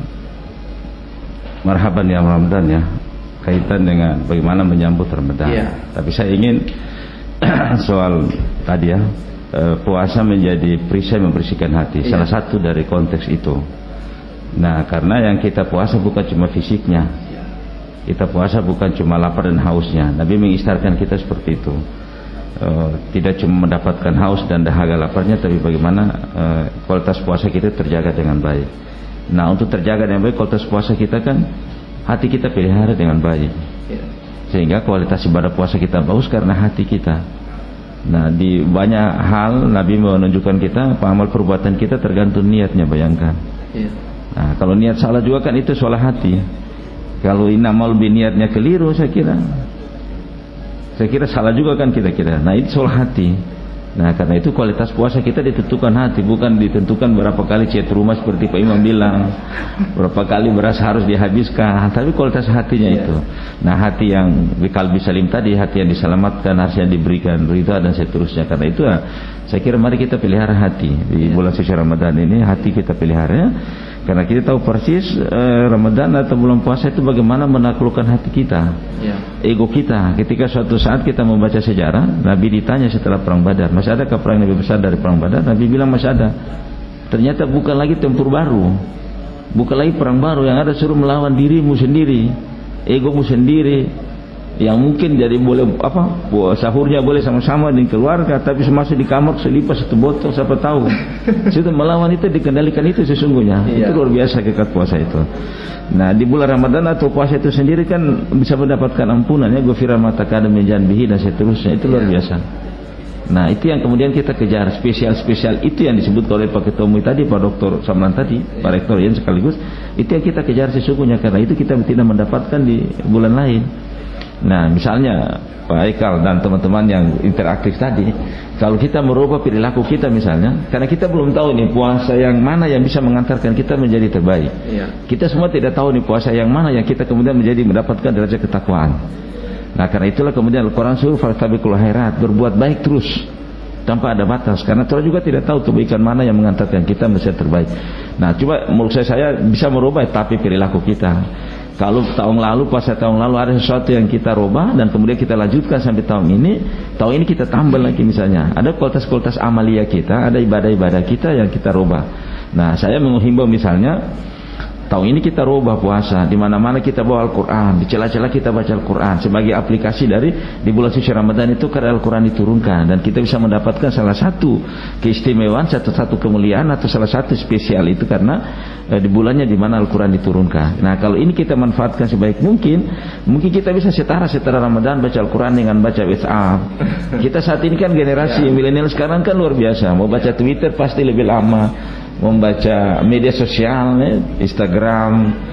marhaban ya Ramadan ya, kaitan dengan bagaimana menyambut Ramadan. Ya. Tapi saya ingin soal tadi ya, uh, puasa menjadi perisai membersihkan hati. Ya. Salah satu dari konteks itu. Nah, karena yang kita puasa bukan cuma fisiknya. Kita puasa bukan cuma lapar dan hausnya. Nabi mengistarkan kita seperti itu. Uh, tidak cuma mendapatkan haus dan dahaga laparnya, tapi bagaimana uh, kualitas puasa kita terjaga dengan baik. Nah, untuk terjaga dengan baik kualitas puasa kita kan hati kita pelihara dengan baik. Sehingga kualitas ibadah puasa kita bagus karena hati kita. Nah, di banyak hal Nabi menunjukkan kita amal perbuatan kita tergantung niatnya, bayangkan. Nah, kalau niat salah juga kan itu soal hati. Kalau inamal biniatnya keliru, saya kira saya kira salah juga kan kita kira. Nah, itu soal hati. Nah, karena itu kualitas puasa kita ditentukan hati, bukan ditentukan berapa kali chat rumah seperti Pak Imam bilang, berapa kali beras harus dihabiskan, tapi kualitas hatinya itu. Nah, hati yang bikalbi salim tadi, hati yang diselamatkan, harusnya diberikan berita dan seterusnya. Karena itu saya kira mari kita pelihara hati di bulan suci Ramadan ini, hati kita pelihara. Karena kita tahu persis eh, Ramadan atau bulan puasa itu bagaimana menaklukkan hati kita, ya. Ego kita. Ketika suatu saat kita membaca sejarah, Nabi ditanya setelah perang Badar, masih adakah perang yang lebih besar dari perang Badar? Nabi bilang masih ada. Ternyata bukan lagi tempur baru, bukan lagi perang baru, yang ada suruh melawan dirimu sendiri, egomu sendiri. Yang mungkin jadi boleh apa sahurnya boleh sama-sama dengan keluarga, tapi semasa di kamar selipas satu botol, siapa tahu. Situ melawan itu dikendalikan itu sesungguhnya. Iya. Itu luar biasa kekat puasa itu. Nah, di bulan Ramadan atau puasa itu sendiri kan bisa mendapatkan ampunan ya, ghufira ma taqaddama min dhanbihi dan seterusnya. Itu luar biasa. Nah, itu yang kemudian kita kejar, spesial-spesial itu yang disebut oleh Pak Ketua M U I tadi, Pak Doktor Samlan tadi, Pak Rektor yang sekaligus, itu yang kita kejar sesungguhnya, karena itu kita tidak mendapatkan di bulan lain. Nah, misalnya Pak Ikal dan teman-teman yang interaktif tadi, kalau kita merubah perilaku kita misalnya, karena kita belum tahu nih puasa yang mana yang bisa mengantarkan kita menjadi terbaik. Iya. Kita semua tidak tahu nih puasa yang mana yang kita kemudian menjadi mendapatkan derajat ketakwaan. Nah, karena itulah kemudian Al-Quran suruh fastabiqul khairat, berbuat baik terus tanpa ada batas, karena Tuhan juga tidak tahu kebaikan mana yang mengantarkan kita menjadi terbaik. Nah, coba menurut saya, saya bisa merubah tapi perilaku kita. Kalau tahun lalu, puasa tahun lalu ada sesuatu yang kita rubah dan kemudian kita lanjutkan sampai tahun ini, tahun ini kita tambah lagi misalnya. Ada kualitas-kualitas amalia kita, ada ibadah-ibadah kita yang kita rubah. Nah, saya menghimbau misalnya tahun ini kita rubah puasa, di mana-mana kita bawa Al-Quran, di celah-celah kita baca Al-Quran sebagai aplikasi dari di bulan suci Ramadan itu karena Al-Quran diturunkan dan kita bisa mendapatkan salah satu keistimewaan, satu-satu kemuliaan atau salah satu spesial itu karena eh, di bulannya di mana Al-Quran diturunkan. Nah, kalau ini kita manfaatkan sebaik mungkin, mungkin kita bisa setara setara Ramadan baca Al-Quran dengan baca WhatsApp. Kita saat ini kan generasi milenial sekarang kan luar biasa, mau baca Twitter pasti lebih lama, membaca media sosial, Instagram,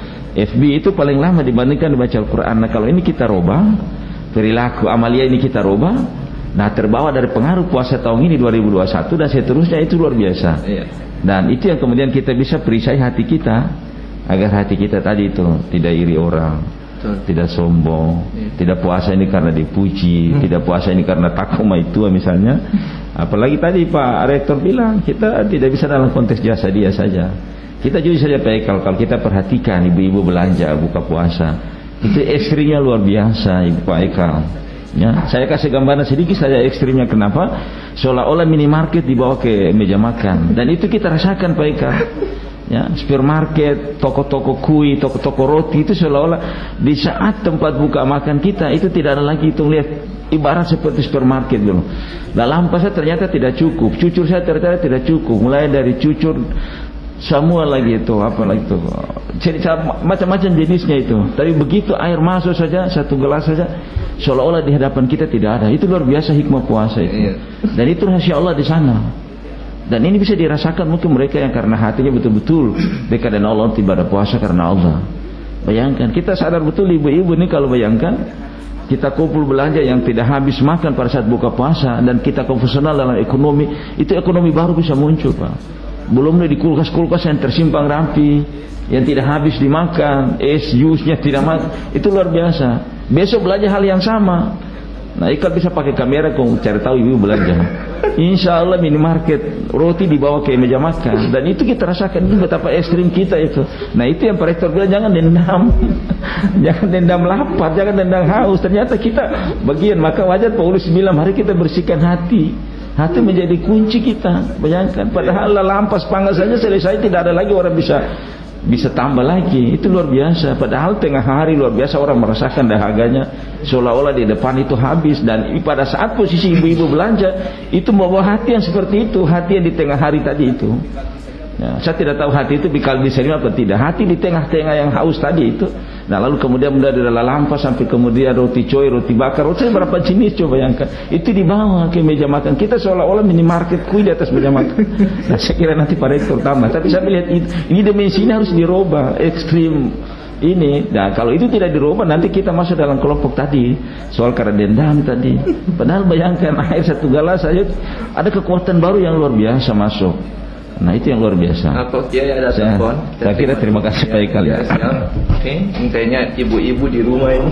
F B itu paling lama dibandingkan dibaca Al-Quran. Nah, kalau ini kita robah, perilaku amalia ini kita robah, nah terbawa dari pengaruh puasa tahun ini dua ribu dua puluh satu dan seterusnya, itu luar biasa. Dan itu yang kemudian kita bisa perisai hati kita, agar hati kita tadi itu tidak iri orang, tidak sombong, tidak puasa ini karena dipuji, tidak puasa ini karena takwa itu misalnya. Apalagi tadi Pak Rektor bilang kita tidak bisa dalam konteks jasa dia saja. Kita jujur saja Pak Ekal, kalau kita perhatikan ibu-ibu belanja buka puasa, itu ekstrimnya luar biasa Ibu Pak Ekal. Ya, saya kasih gambaran sedikit saja ekstrimnya. Kenapa? Seolah-olah minimarket dibawa ke meja makan, dan itu kita rasakan Pak Ekal. Ya, supermarket, toko-toko kue, toko-toko roti itu seolah-olah di saat tempat buka makan kita itu tidak ada lagi itu lihat ibarat seperti supermarket dulu. Dalam pasar ternyata tidak cukup, cucur saya ternyata tidak cukup, mulai dari cucur semua lagi itu, apa lagi itu, macam-macam jenisnya itu. Tapi begitu air masuk saja, satu gelas saja, seolah-olah di hadapan kita tidak ada. Itu luar biasa hikmah puasa itu. Dan itu rahasia Allah di sana. Dan ini bisa dirasakan mungkin mereka yang karena hatinya betul-betul dekat dengan Allah, ibadah puasa karena Allah. Bayangkan, kita sadar betul ibu-ibu ini kalau bayangkan kita kumpul belanja yang tidak habis makan pada saat buka puasa, dan kita konvensional dalam ekonomi, itu ekonomi baru bisa muncul, Pak. Belum di kulkas-kulkas yang tersimpan rapi, yang tidak habis dimakan, es, jusnya tidak makan, itu luar biasa. Besok belanja hal yang sama. Nah, ikan bisa pakai kamera kau cari tahu ibu belanja. Insya Allah minimarket roti dibawa ke meja makan, dan itu kita rasakan itu betapa ekstrim kita itu. Nah, itu yang Pak Rektor bilang, jangan dendam, jangan dendam lapar, jangan dendam haus. Ternyata kita bagian, maka wajar Paulus bilang mari kita bersihkan hati. Hati menjadi kunci kita. Bayangkan, padahal lampas pangas saja selesai, tidak ada lagi orang bisa bisa tambah lagi. Itu luar biasa. Padahal tengah hari luar biasa orang merasakan dahaganya, seolah-olah di depan itu habis. Dan pada saat posisi ibu-ibu belanja itu membawa hati yang seperti itu, hati yang di tengah hari tadi itu. Ya, saya tidak tahu hati itu dikal diserima apa tidak. Hati di tengah-tengah yang haus tadi itu. Nah, lalu kemudian mulai dari lampas sampai kemudian roti coy, roti bakar, roti berapa jenis coba bayangkan. Itu dibawa ke meja makan. Kita seolah-olah minimarket kui di atas meja makan. Nah, saya kira nanti Pak Rektor tambah. Tapi saya melihat ini, ini dimensi ini harus dirubah, ekstrim ini. Nah, kalau itu tidak dirubah nanti kita masuk dalam kelompok tadi soal karena dendam tadi. Padahal bayangkan air satu gelas saja ada kekuatan baru yang luar biasa masuk. Nah, itu yang luar biasa. Atau dia ada saya, telepon. Saya kira terima kasih Pak Ikal ya. Oke, kayaknya ibu-ibu di rumah ini.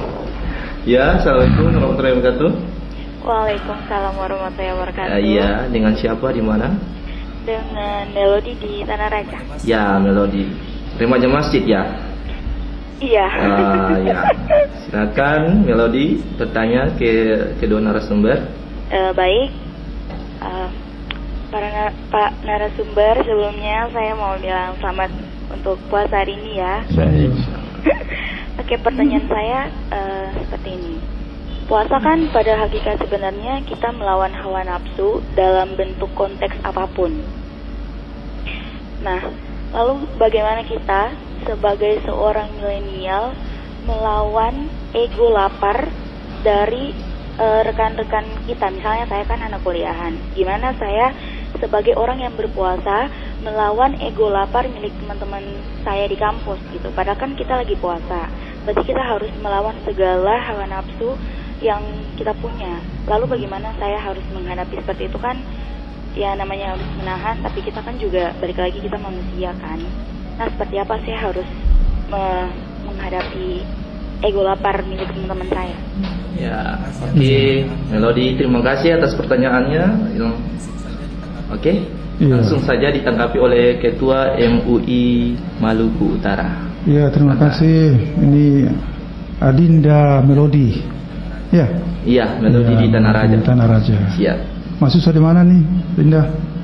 Ya, assalamualaikum warahmatullahi wabarakatuh. Waalaikumsalam warahmatullahi wabarakatuh. Uh, iya, dengan siapa di mana? Dengan Melody di Tanah Raja. Ya, Melody. Remaja masjid ya. Iya. Uh, ya. Silakan Melody bertanya ke kedua narasumber. Uh, baik. Uh, Para na Pak narasumber, sebelumnya saya mau bilang selamat untuk puasa hari ini ya. Baik. Oke, pertanyaan saya uh, seperti ini. Puasa kan pada hakikat sebenarnya kita melawan hawa nafsu dalam bentuk konteks apapun. Nah, lalu bagaimana kita sebagai seorang milenial melawan ego lapar dari rekan-rekan uh, kita? Misalnya saya kan anak kuliahan. Gimana saya sebagai orang yang berpuasa melawan ego lapar milik teman-teman saya di kampus gitu. Padahal kan kita lagi puasa. Berarti kita harus melawan segala hawa nafsu yang kita punya. Lalu bagaimana saya harus menghadapi seperti itu kan? Ya namanya harus menahan, tapi kita kan juga balik lagi kita manusia kan. Nah, seperti apa saya harus me menghadapi ego lapar milik teman-teman saya? Ya, oke, okay. Melody, terima kasih atas pertanyaannya. Oke, okay. Iya. Langsung saja ditanggapi oleh Ketua M U I Maluku Utara. Iya, terima Maka. kasih. Ini Adinda Melody. Ya. Iya, Melody ya, di Tanah Raja. Di Tanah Raja. Siap. Masuk di mana nih, Dinda?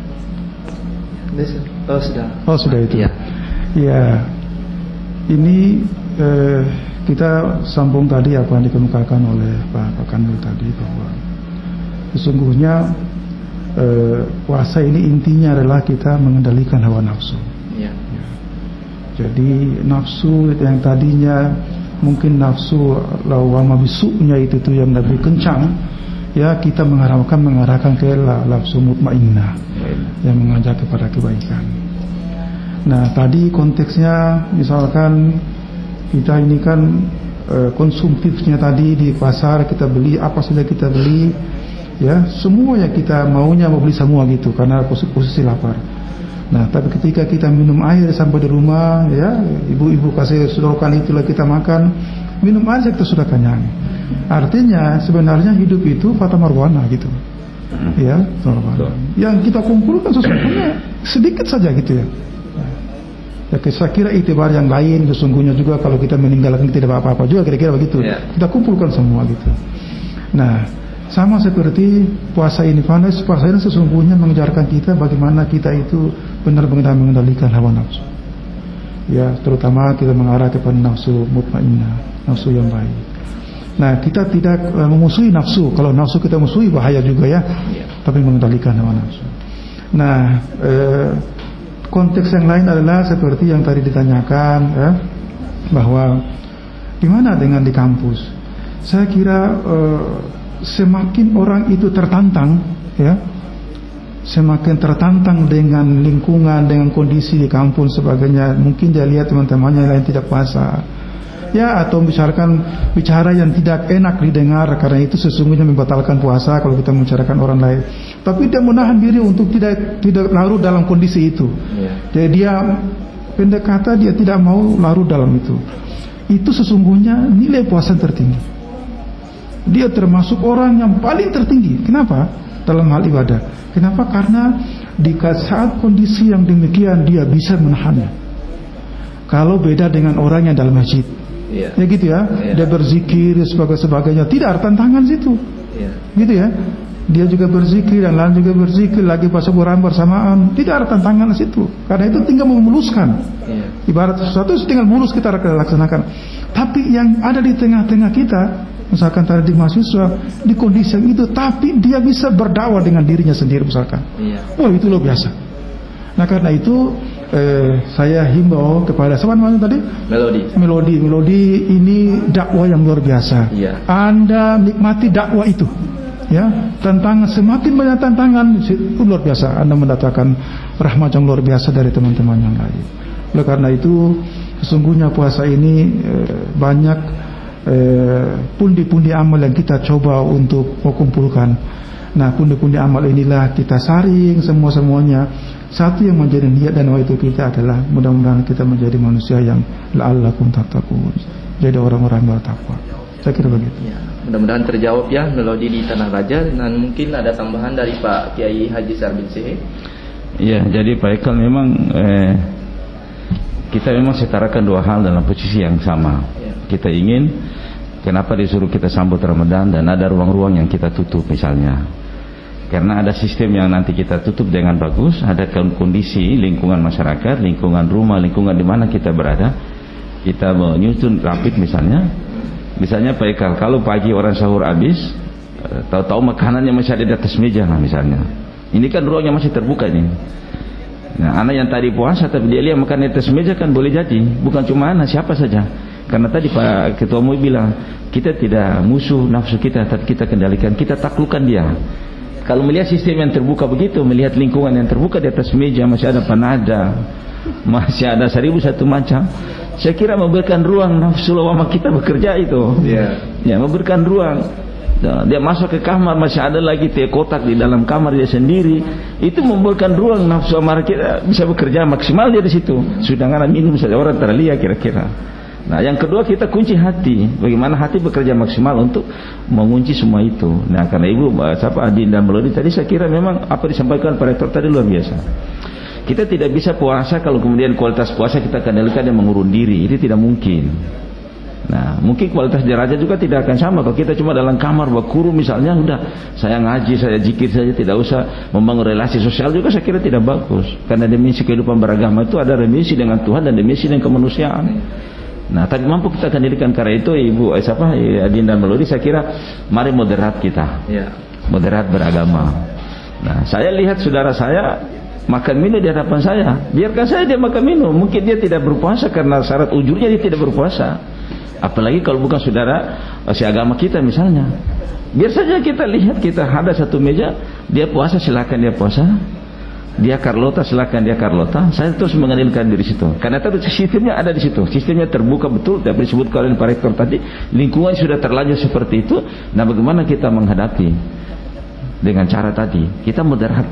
Oh sudah. Oh sudah itu. Iya. Iya. Ini eh, kita sambung tadi apa yang dikemukakan oleh Pak Pak Kanwil tadi, bahwa sesungguhnya eh, puasa ini intinya adalah kita mengendalikan hawa nafsu. Ya. Ya. Jadi nafsu yang tadinya mungkin nafsu lawama bisunya itu tuh yang lebih kencang, ya kita mengharapkan mengarahkan ke nafsu mutmainnah yang mengajak kepada kebaikan. Nah tadi konteksnya misalkan kita ini kan e, konsumtifnya tadi di pasar kita beli apa saja kita beli, ya semua yang kita maunya mau beli semua gitu karena posisi, posisi lapar. Nah tapi ketika kita minum air sampai di rumah, ya ibu-ibu kasih sedokan itulah kita makan, minum air kita sudah kenyang. Artinya sebenarnya hidup itu fata marwana gitu, ya marwana. Yang kita kumpulkan sesungguhnya sedikit saja gitu ya. Ya, saya kira itibar yang lain sesungguhnya juga kalau kita meninggalkan tidak apa-apa juga kira-kira begitu. Yeah. Kita kumpulkan semua gitu. Nah, sama seperti puasa ini, panas puasa ini sesungguhnya mengajarkan kita bagaimana kita itu benar-benar mengendalikan hawa nafsu. Ya, terutama kita mengarah kepada nafsu mutmainnah, nafsu yang baik. Nah, kita tidak uh, memusuhi nafsu. Kalau nafsu kita musuhi bahaya juga ya. Yeah. Tapi mengendalikan hawa nafsu. Nah, eh, konteks yang lain adalah seperti yang tadi ditanyakan, ya, bahwa gimana dengan di kampus. Saya kira uh, semakin orang itu tertantang, ya, semakin tertantang dengan lingkungan, dengan kondisi di kampus sebagainya. Mungkin dia lihat teman-temannya lain tidak puasa, ya, atau misalkan bicara yang tidak enak didengar, karena itu sesungguhnya membatalkan puasa kalau kita membicarakan orang lain. Tapi dia menahan diri untuk tidak tidak larut dalam kondisi itu. Yeah. Jadi dia pendek kata dia tidak mau larut dalam itu. Itu sesungguhnya nilai puasa tertinggi. Dia termasuk orang yang paling tertinggi. Kenapa? Dalam hal ibadah. Kenapa? Karena di saat kondisi yang demikian dia bisa menahannya. Kalau beda dengan orang yang dalam masjid, yeah. ya gitu ya, yeah. dia berzikir sebagai sebagainya, tidak ada tantangan situ, yeah. gitu ya. Dia juga berzikir dan lain juga berzikir lagi pas Quran bersamaan, tidak ada tantangan di situ. Karena itu tinggal memuluskan. Yeah. Ibarat sesuatu tinggal mulus kita laksanakan. Tapi yang ada di tengah-tengah kita, misalkan tadi di mahasiswa di kondisi yang itu, tapi dia bisa berdakwah dengan dirinya sendiri misalkan. Iya. Wah, itu luar biasa. Nah karena itu eh, saya himbau kepada siapa namanya tadi? Melodi. Melodi, Melodi ini dakwah yang luar biasa. Iya. Anda nikmati dakwah itu, ya. Tantangan semakin banyak tantangan itu luar biasa. Anda mendatangkan rahmat yang luar biasa dari teman-teman yang lain. Oleh karena itu sesungguhnya puasa ini eh, banyak pundi-pundi eh, amal yang kita coba untuk mengumpulkan. Nah, pundi-pundi amal inilah kita saring semua-semuanya. Satu yang menjadi niat dan itu kita adalah mudah-mudahan kita menjadi manusia yang la'allakum tattaqun, jadi orang-orang yang bertakwa. Saya kira begitu. Ya, mudah-mudahan terjawab ya Melodi di Tanah Raja. Dan mungkin ada tambahan dari Pak Kiai Haji Sarbin Sehe. Ya, jadi Pak Ekal memang eh, kita memang setarakan dua hal dalam posisi yang sama. Ya. Kita ingin, kenapa disuruh kita sambut Ramadan dan ada ruang-ruang yang kita tutup misalnya. Karena ada sistem yang nanti kita tutup dengan bagus, ada kondisi lingkungan masyarakat, lingkungan rumah, lingkungan di mana kita berada. Kita menyusun rapid misalnya. Misalnya Pak Ekal, kalau pagi orang sahur habis, tahu-tahu makanannya masih ada di atas meja lah misalnya. Ini kan ruangnya masih terbuka ini. Nah, anak yang tadi puasa tapi dia lihat makan di atas meja kan boleh jadi, bukan cuma anak, siapa saja. Karena tadi Pak Ketua M U I bilang, kita tidak musuh nafsu kita, tapi kita kendalikan, kita taklukkan dia. Kalau melihat sistem yang terbuka begitu, melihat lingkungan yang terbuka di atas meja, masih ada panada, masih ada seribu satu macam, saya kira memberikan ruang nafsu lawamah kita bekerja itu. Yeah. Ya, memberikan ruang. Dia masuk ke kamar, masih ada lagi teh kotak di dalam kamar dia sendiri. Itu memberikan ruang nafsu amarah kita bisa bekerja maksimal dia di situ. Sudah nggak minum saja orang terlihat kira-kira. Nah, yang kedua kita kunci hati. Bagaimana hati bekerja maksimal untuk mengunci semua itu. Nah, karena Ibu siapa Adinda Melodi tadi, saya kira memang apa disampaikan Pak Rektor tadi luar biasa. Kita tidak bisa puasa kalau kemudian kualitas puasa kita kendalikan dan mengurung diri. Itu tidak mungkin. Nah, mungkin kualitas derajat juga tidak akan sama. Kalau kita cuma dalam kamar berkurung misalnya, udah saya ngaji, saya zikir saja, tidak usah membangun relasi sosial juga, saya kira tidak bagus. Karena dimensi kehidupan beragama itu ada dimensi dengan Tuhan dan dimensi dengan kemanusiaan. Nah, tapi mampu kita akan dirikan. Karena itu Ibu eh, siapa Adinda Melodi, saya kira mari moderat kita, ya. Moderat beragama. Nah, saya lihat saudara saya makan minum di hadapan saya, biarkan saya dia makan minum. Mungkin dia tidak berpuasa karena syarat ujurnya dia tidak berpuasa. Apalagi kalau bukan saudara seagama kita misalnya. Biar saja kita lihat, kita ada satu meja, dia puasa silakan dia puasa, dia Carlota silakan dia Carlota. Saya terus mengendalikan diri situ. Karena tadi sistemnya ada di situ, sistemnya terbuka betul. Tapi disebut oleh Pak Rektor tadi, lingkungan sudah terlanjur seperti itu. Nah, bagaimana kita menghadapi dengan cara tadi? Kita moderat,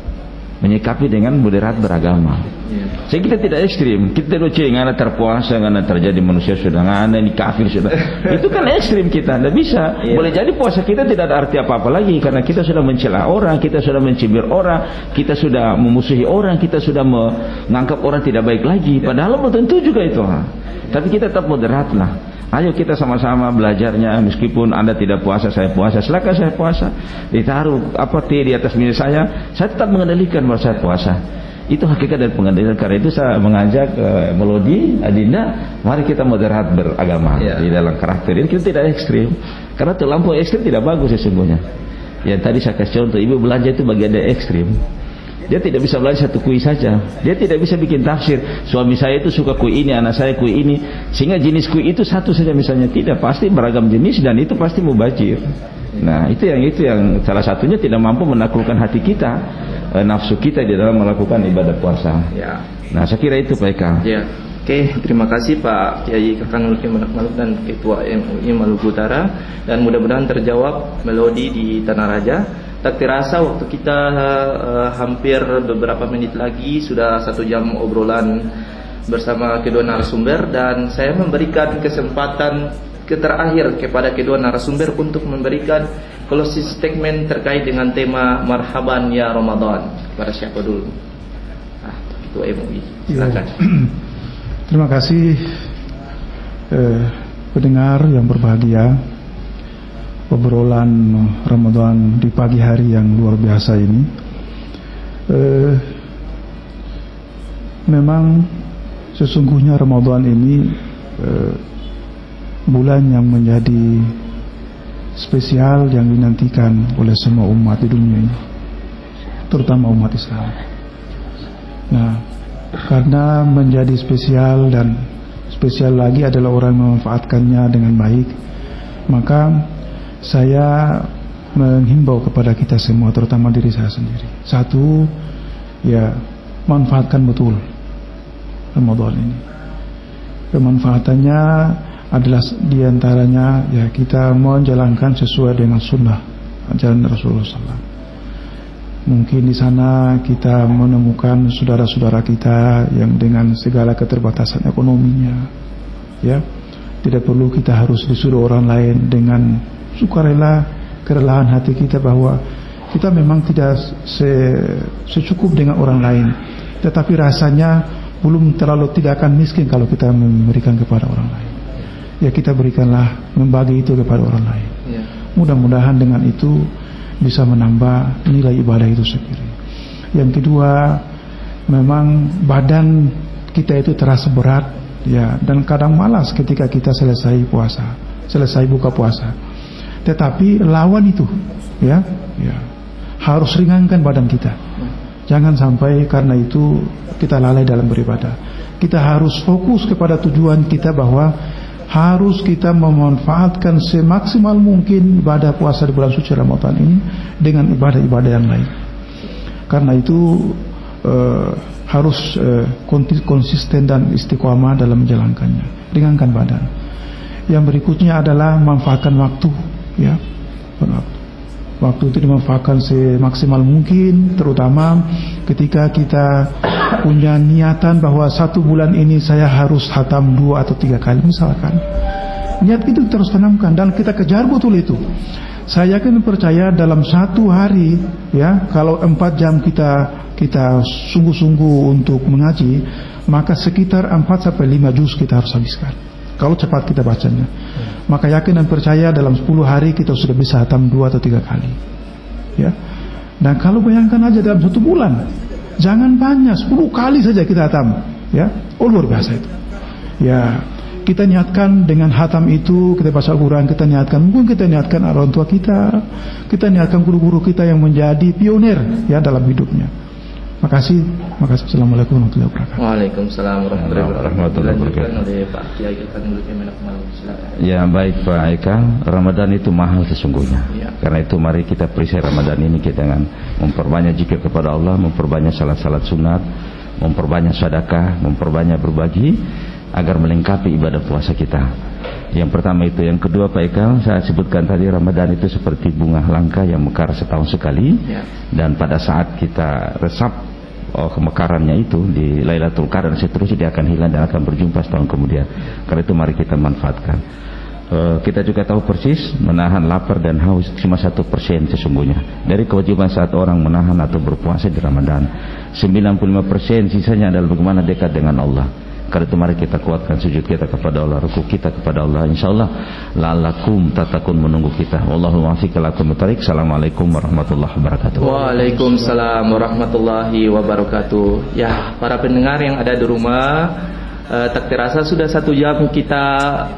menyikapi dengan moderat beragama. Yeah. Saya kita tidak ekstrim. Kita tidak cengana terpuasa, ngana terjadi manusia sudah ngana ini kafir sudah. Itu kan ekstrim kita, tidak bisa. Yeah. Boleh jadi puasa kita tidak ada arti apa-apa lagi karena kita sudah mencela orang, kita sudah mencibir orang, kita sudah memusuhi orang, kita sudah menganggap orang tidak baik lagi. Padahal belum tentu juga itu. Yeah. Tapi kita tetap moderat lah. Ayo kita sama-sama belajarnya, meskipun Anda tidak puasa, saya puasa, silakan saya puasa. Ditaruh apa teh di atas meja saya, saya tetap mengendalikan bahwa saya puasa. Itu hakikat dari pengendalian. Karena itu saya mengajak uh, Melodi, Adinda, mari kita moderat beragama, ya. Di dalam karakter ini kita tidak ekstrim. Karena terlampau ekstrim tidak bagus sesungguhnya. Yang tadi saya kasih contoh, Ibu belanja itu bagian dari ekstrim. Dia tidak bisa belajar satu kui saja. Dia tidak bisa bikin tafsir. Suami saya itu suka kui ini, anak saya kui ini, sehingga jenis kui itu satu saja misalnya. Tidak, pasti beragam jenis dan itu pasti mubazir. Nah, itu yang itu yang salah satunya tidak mampu menaklukkan hati kita, eh, nafsu kita di dalam melakukan ibadah puasa. Ya. Nah, saya kira itu Pak Eka. Ya. Oke, terima kasih Pak Kiai Kakang Mulki Menak Maluk dan Ketua M U I Maluku Utara, dan mudah-mudahan terjawab melodi di Tanah Raja. Tak terasa waktu kita uh, hampir beberapa menit lagi sudah satu jam obrolan bersama kedua narasumber, dan saya memberikan kesempatan ke terakhir kepada kedua narasumber untuk memberikan closing statement terkait dengan tema Marhaban ya Ramadan. Kepada siapa dulu? Ah, Ketua M U I, silakan. Ya. Terima kasih eh, pendengar yang berbahagia. Obrolan Ramadan di pagi hari yang luar biasa ini, eh, memang sesungguhnya Ramadan ini eh, bulan yang menjadi spesial yang dinantikan oleh semua umat di dunia ini, terutama umat Islam. Nah, karena menjadi spesial dan spesial lagi adalah orang yang memanfaatkannya dengan baik, maka saya menghimbau kepada kita semua, terutama diri saya sendiri. Satu, ya manfaatkan betul Ramadan ini. Pemanfaatannya adalah diantaranya ya kita menjalankan sesuai dengan sunnah ajaran Rasulullah shallallahu alaihi wasallam. Mungkin di sana kita menemukan saudara-saudara kita yang dengan segala keterbatasan ekonominya, ya tidak perlu kita harus disuruh orang lain. Dengan sukarela, kerelaan hati kita bahwa kita memang tidak se, secukup dengan orang lain, tetapi rasanya belum terlalu tidak akan miskin kalau kita memberikan kepada orang lain. Ya kita berikanlah, membagi itu kepada orang lain. Ya. Mudah-mudahan dengan itu bisa menambah nilai ibadah itu sendiri. Yang kedua, memang badan kita itu terasa berat, ya, dan kadang malas ketika kita selesai puasa, selesai buka puasa. Tetapi lawan itu, ya, ya, harus ringankan badan kita. Jangan sampai karena itu kita lalai dalam beribadah. Kita harus fokus kepada tujuan kita bahwa harus kita memanfaatkan semaksimal mungkin ibadah puasa di bulan suci Ramadan ini dengan ibadah-ibadah yang lain. Karena itu eh, harus eh, konsisten dan istiqomah dalam menjalankannya. Ringankan badan. Yang berikutnya adalah manfaatkan waktu, ya. Waktu itu dimanfaatkan semaksimal mungkin, terutama ketika kita punya niatan bahwa satu bulan ini saya harus khatam dua atau tiga kali misalkan. Niat itu terus tanamkan dan kita kejar betul itu. Saya yakin percaya dalam satu hari, ya, kalau empat jam kita kita sungguh-sungguh untuk mengaji, maka sekitar empat sampai lima juz kita harus habiskan. Kalau cepat kita bacanya, maka yakin dan percaya dalam sepuluh hari kita sudah bisa khatam dua atau tiga kali, ya. Dan kalau bayangkan aja dalam satu bulan, jangan banyak, sepuluh kali saja kita khatam, ya. Oh luar biasa itu, ya. Kita niatkan dengan khatam itu, kita baca Al-Quran, kita niatkan, mungkin kita niatkan orang tua kita, kita niatkan guru-guru kita yang menjadi pionir, ya, dalam hidupnya. Makasih, makasih. Assalamualaikum warahmatullahi wabarakatuh. Waalaikumsalam warahmatullahi wabarakatuh. Ya baik Pak Eka, Ramadan itu mahal sesungguhnya. Ya. Karena itu mari kita perisai Ramadan ini kita dengan memperbanyak zikir kepada Allah, memperbanyak salat-salat sunat, memperbanyak sedekah, memperbanyak berbagi agar melengkapi ibadah puasa kita. Yang pertama itu. Yang kedua Pak Eka, saya sebutkan tadi Ramadan itu seperti bunga langka yang mekar setahun sekali, ya. Dan pada saat kita resap oh, kemekarannya itu di Lailatul Qadar dan seterusnya, dia akan hilang dan akan berjumpa setahun kemudian. Karena itu mari kita manfaatkan. uh, Kita juga tahu persis menahan lapar dan haus cuma satu persen sesungguhnya dari kewajiban saat orang menahan atau berpuasa di Ramadan. Sembilan puluh lima persen sisanya adalah bagaimana dekat dengan Allah. Karena itu mari kita kuatkan sujud kita kepada Allah, ruku kita kepada Allah. InsyaAllah la'alakum tatakun menunggu kita. Wallahu muwaffiq ila aqwamit thoriq. Assalamualaikum warahmatullahi wabarakatuh. Waalaikumsalam warahmatullahi wabarakatuh. Ya, para pendengar yang ada di rumah, eh, tak terasa sudah satu jam kita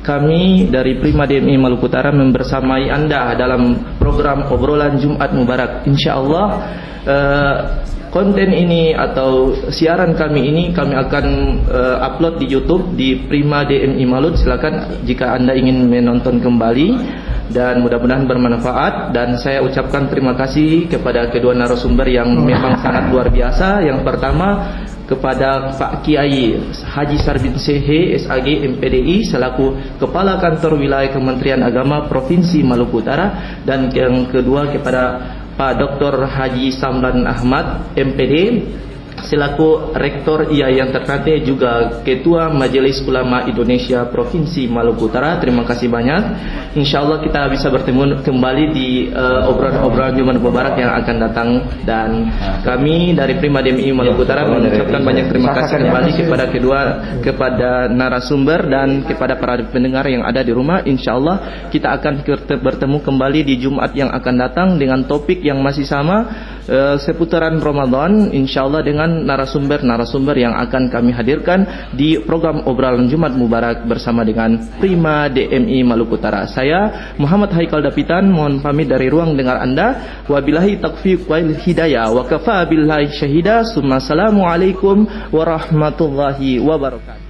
kami dari Prima D M I Maluku Utara membersamai Anda dalam program obrolan Jumat Mubarak. Insyaallah uh, konten ini atau siaran kami ini kami akan uh, upload di YouTube di Prima D M I Malut. Silakan jika Anda ingin menonton kembali, dan mudah-mudahan bermanfaat. Dan saya ucapkan terima kasih kepada kedua narasumber yang memang sangat luar biasa. Yang pertama kepada Pak Kiai Haji Sarbin Sehe S A G M P D I selaku Kepala Kantor Wilayah Kementerian Agama Provinsi Maluku Utara, dan yang kedua kepada Pak Doktor Haji Samlan Ahmad M P D selaku Rektor Yayasan Ternate juga Ketua Majelis Ulama Indonesia Provinsi Maluku Utara. Terima kasih banyak. Insyaallah kita bisa bertemu kembali di uh, obrolan-obrolan Jumat Mubarak yang akan datang, dan kami dari Prima D M I Maluku Utara mengucapkan banyak terima kasih kembali kepada kedua kepada narasumber dan kepada para pendengar yang ada di rumah. Insyaallah kita akan bertemu kembali di Jumat yang akan datang dengan topik yang masih sama, uh, seputaran Ramadan, insyaallah dengan narasumber-narasumber yang akan kami hadirkan di program obrolan Jumat Mubarak bersama dengan Prima D M I Maluku Utara. Saya Muhammad Haikal Dapitan mohon pamit dari ruang dengar Anda. Wabillahi taufiq wal hidayah wa kafa billahi syahida. Assalamualaikum warahmatullahi wabarakatuh.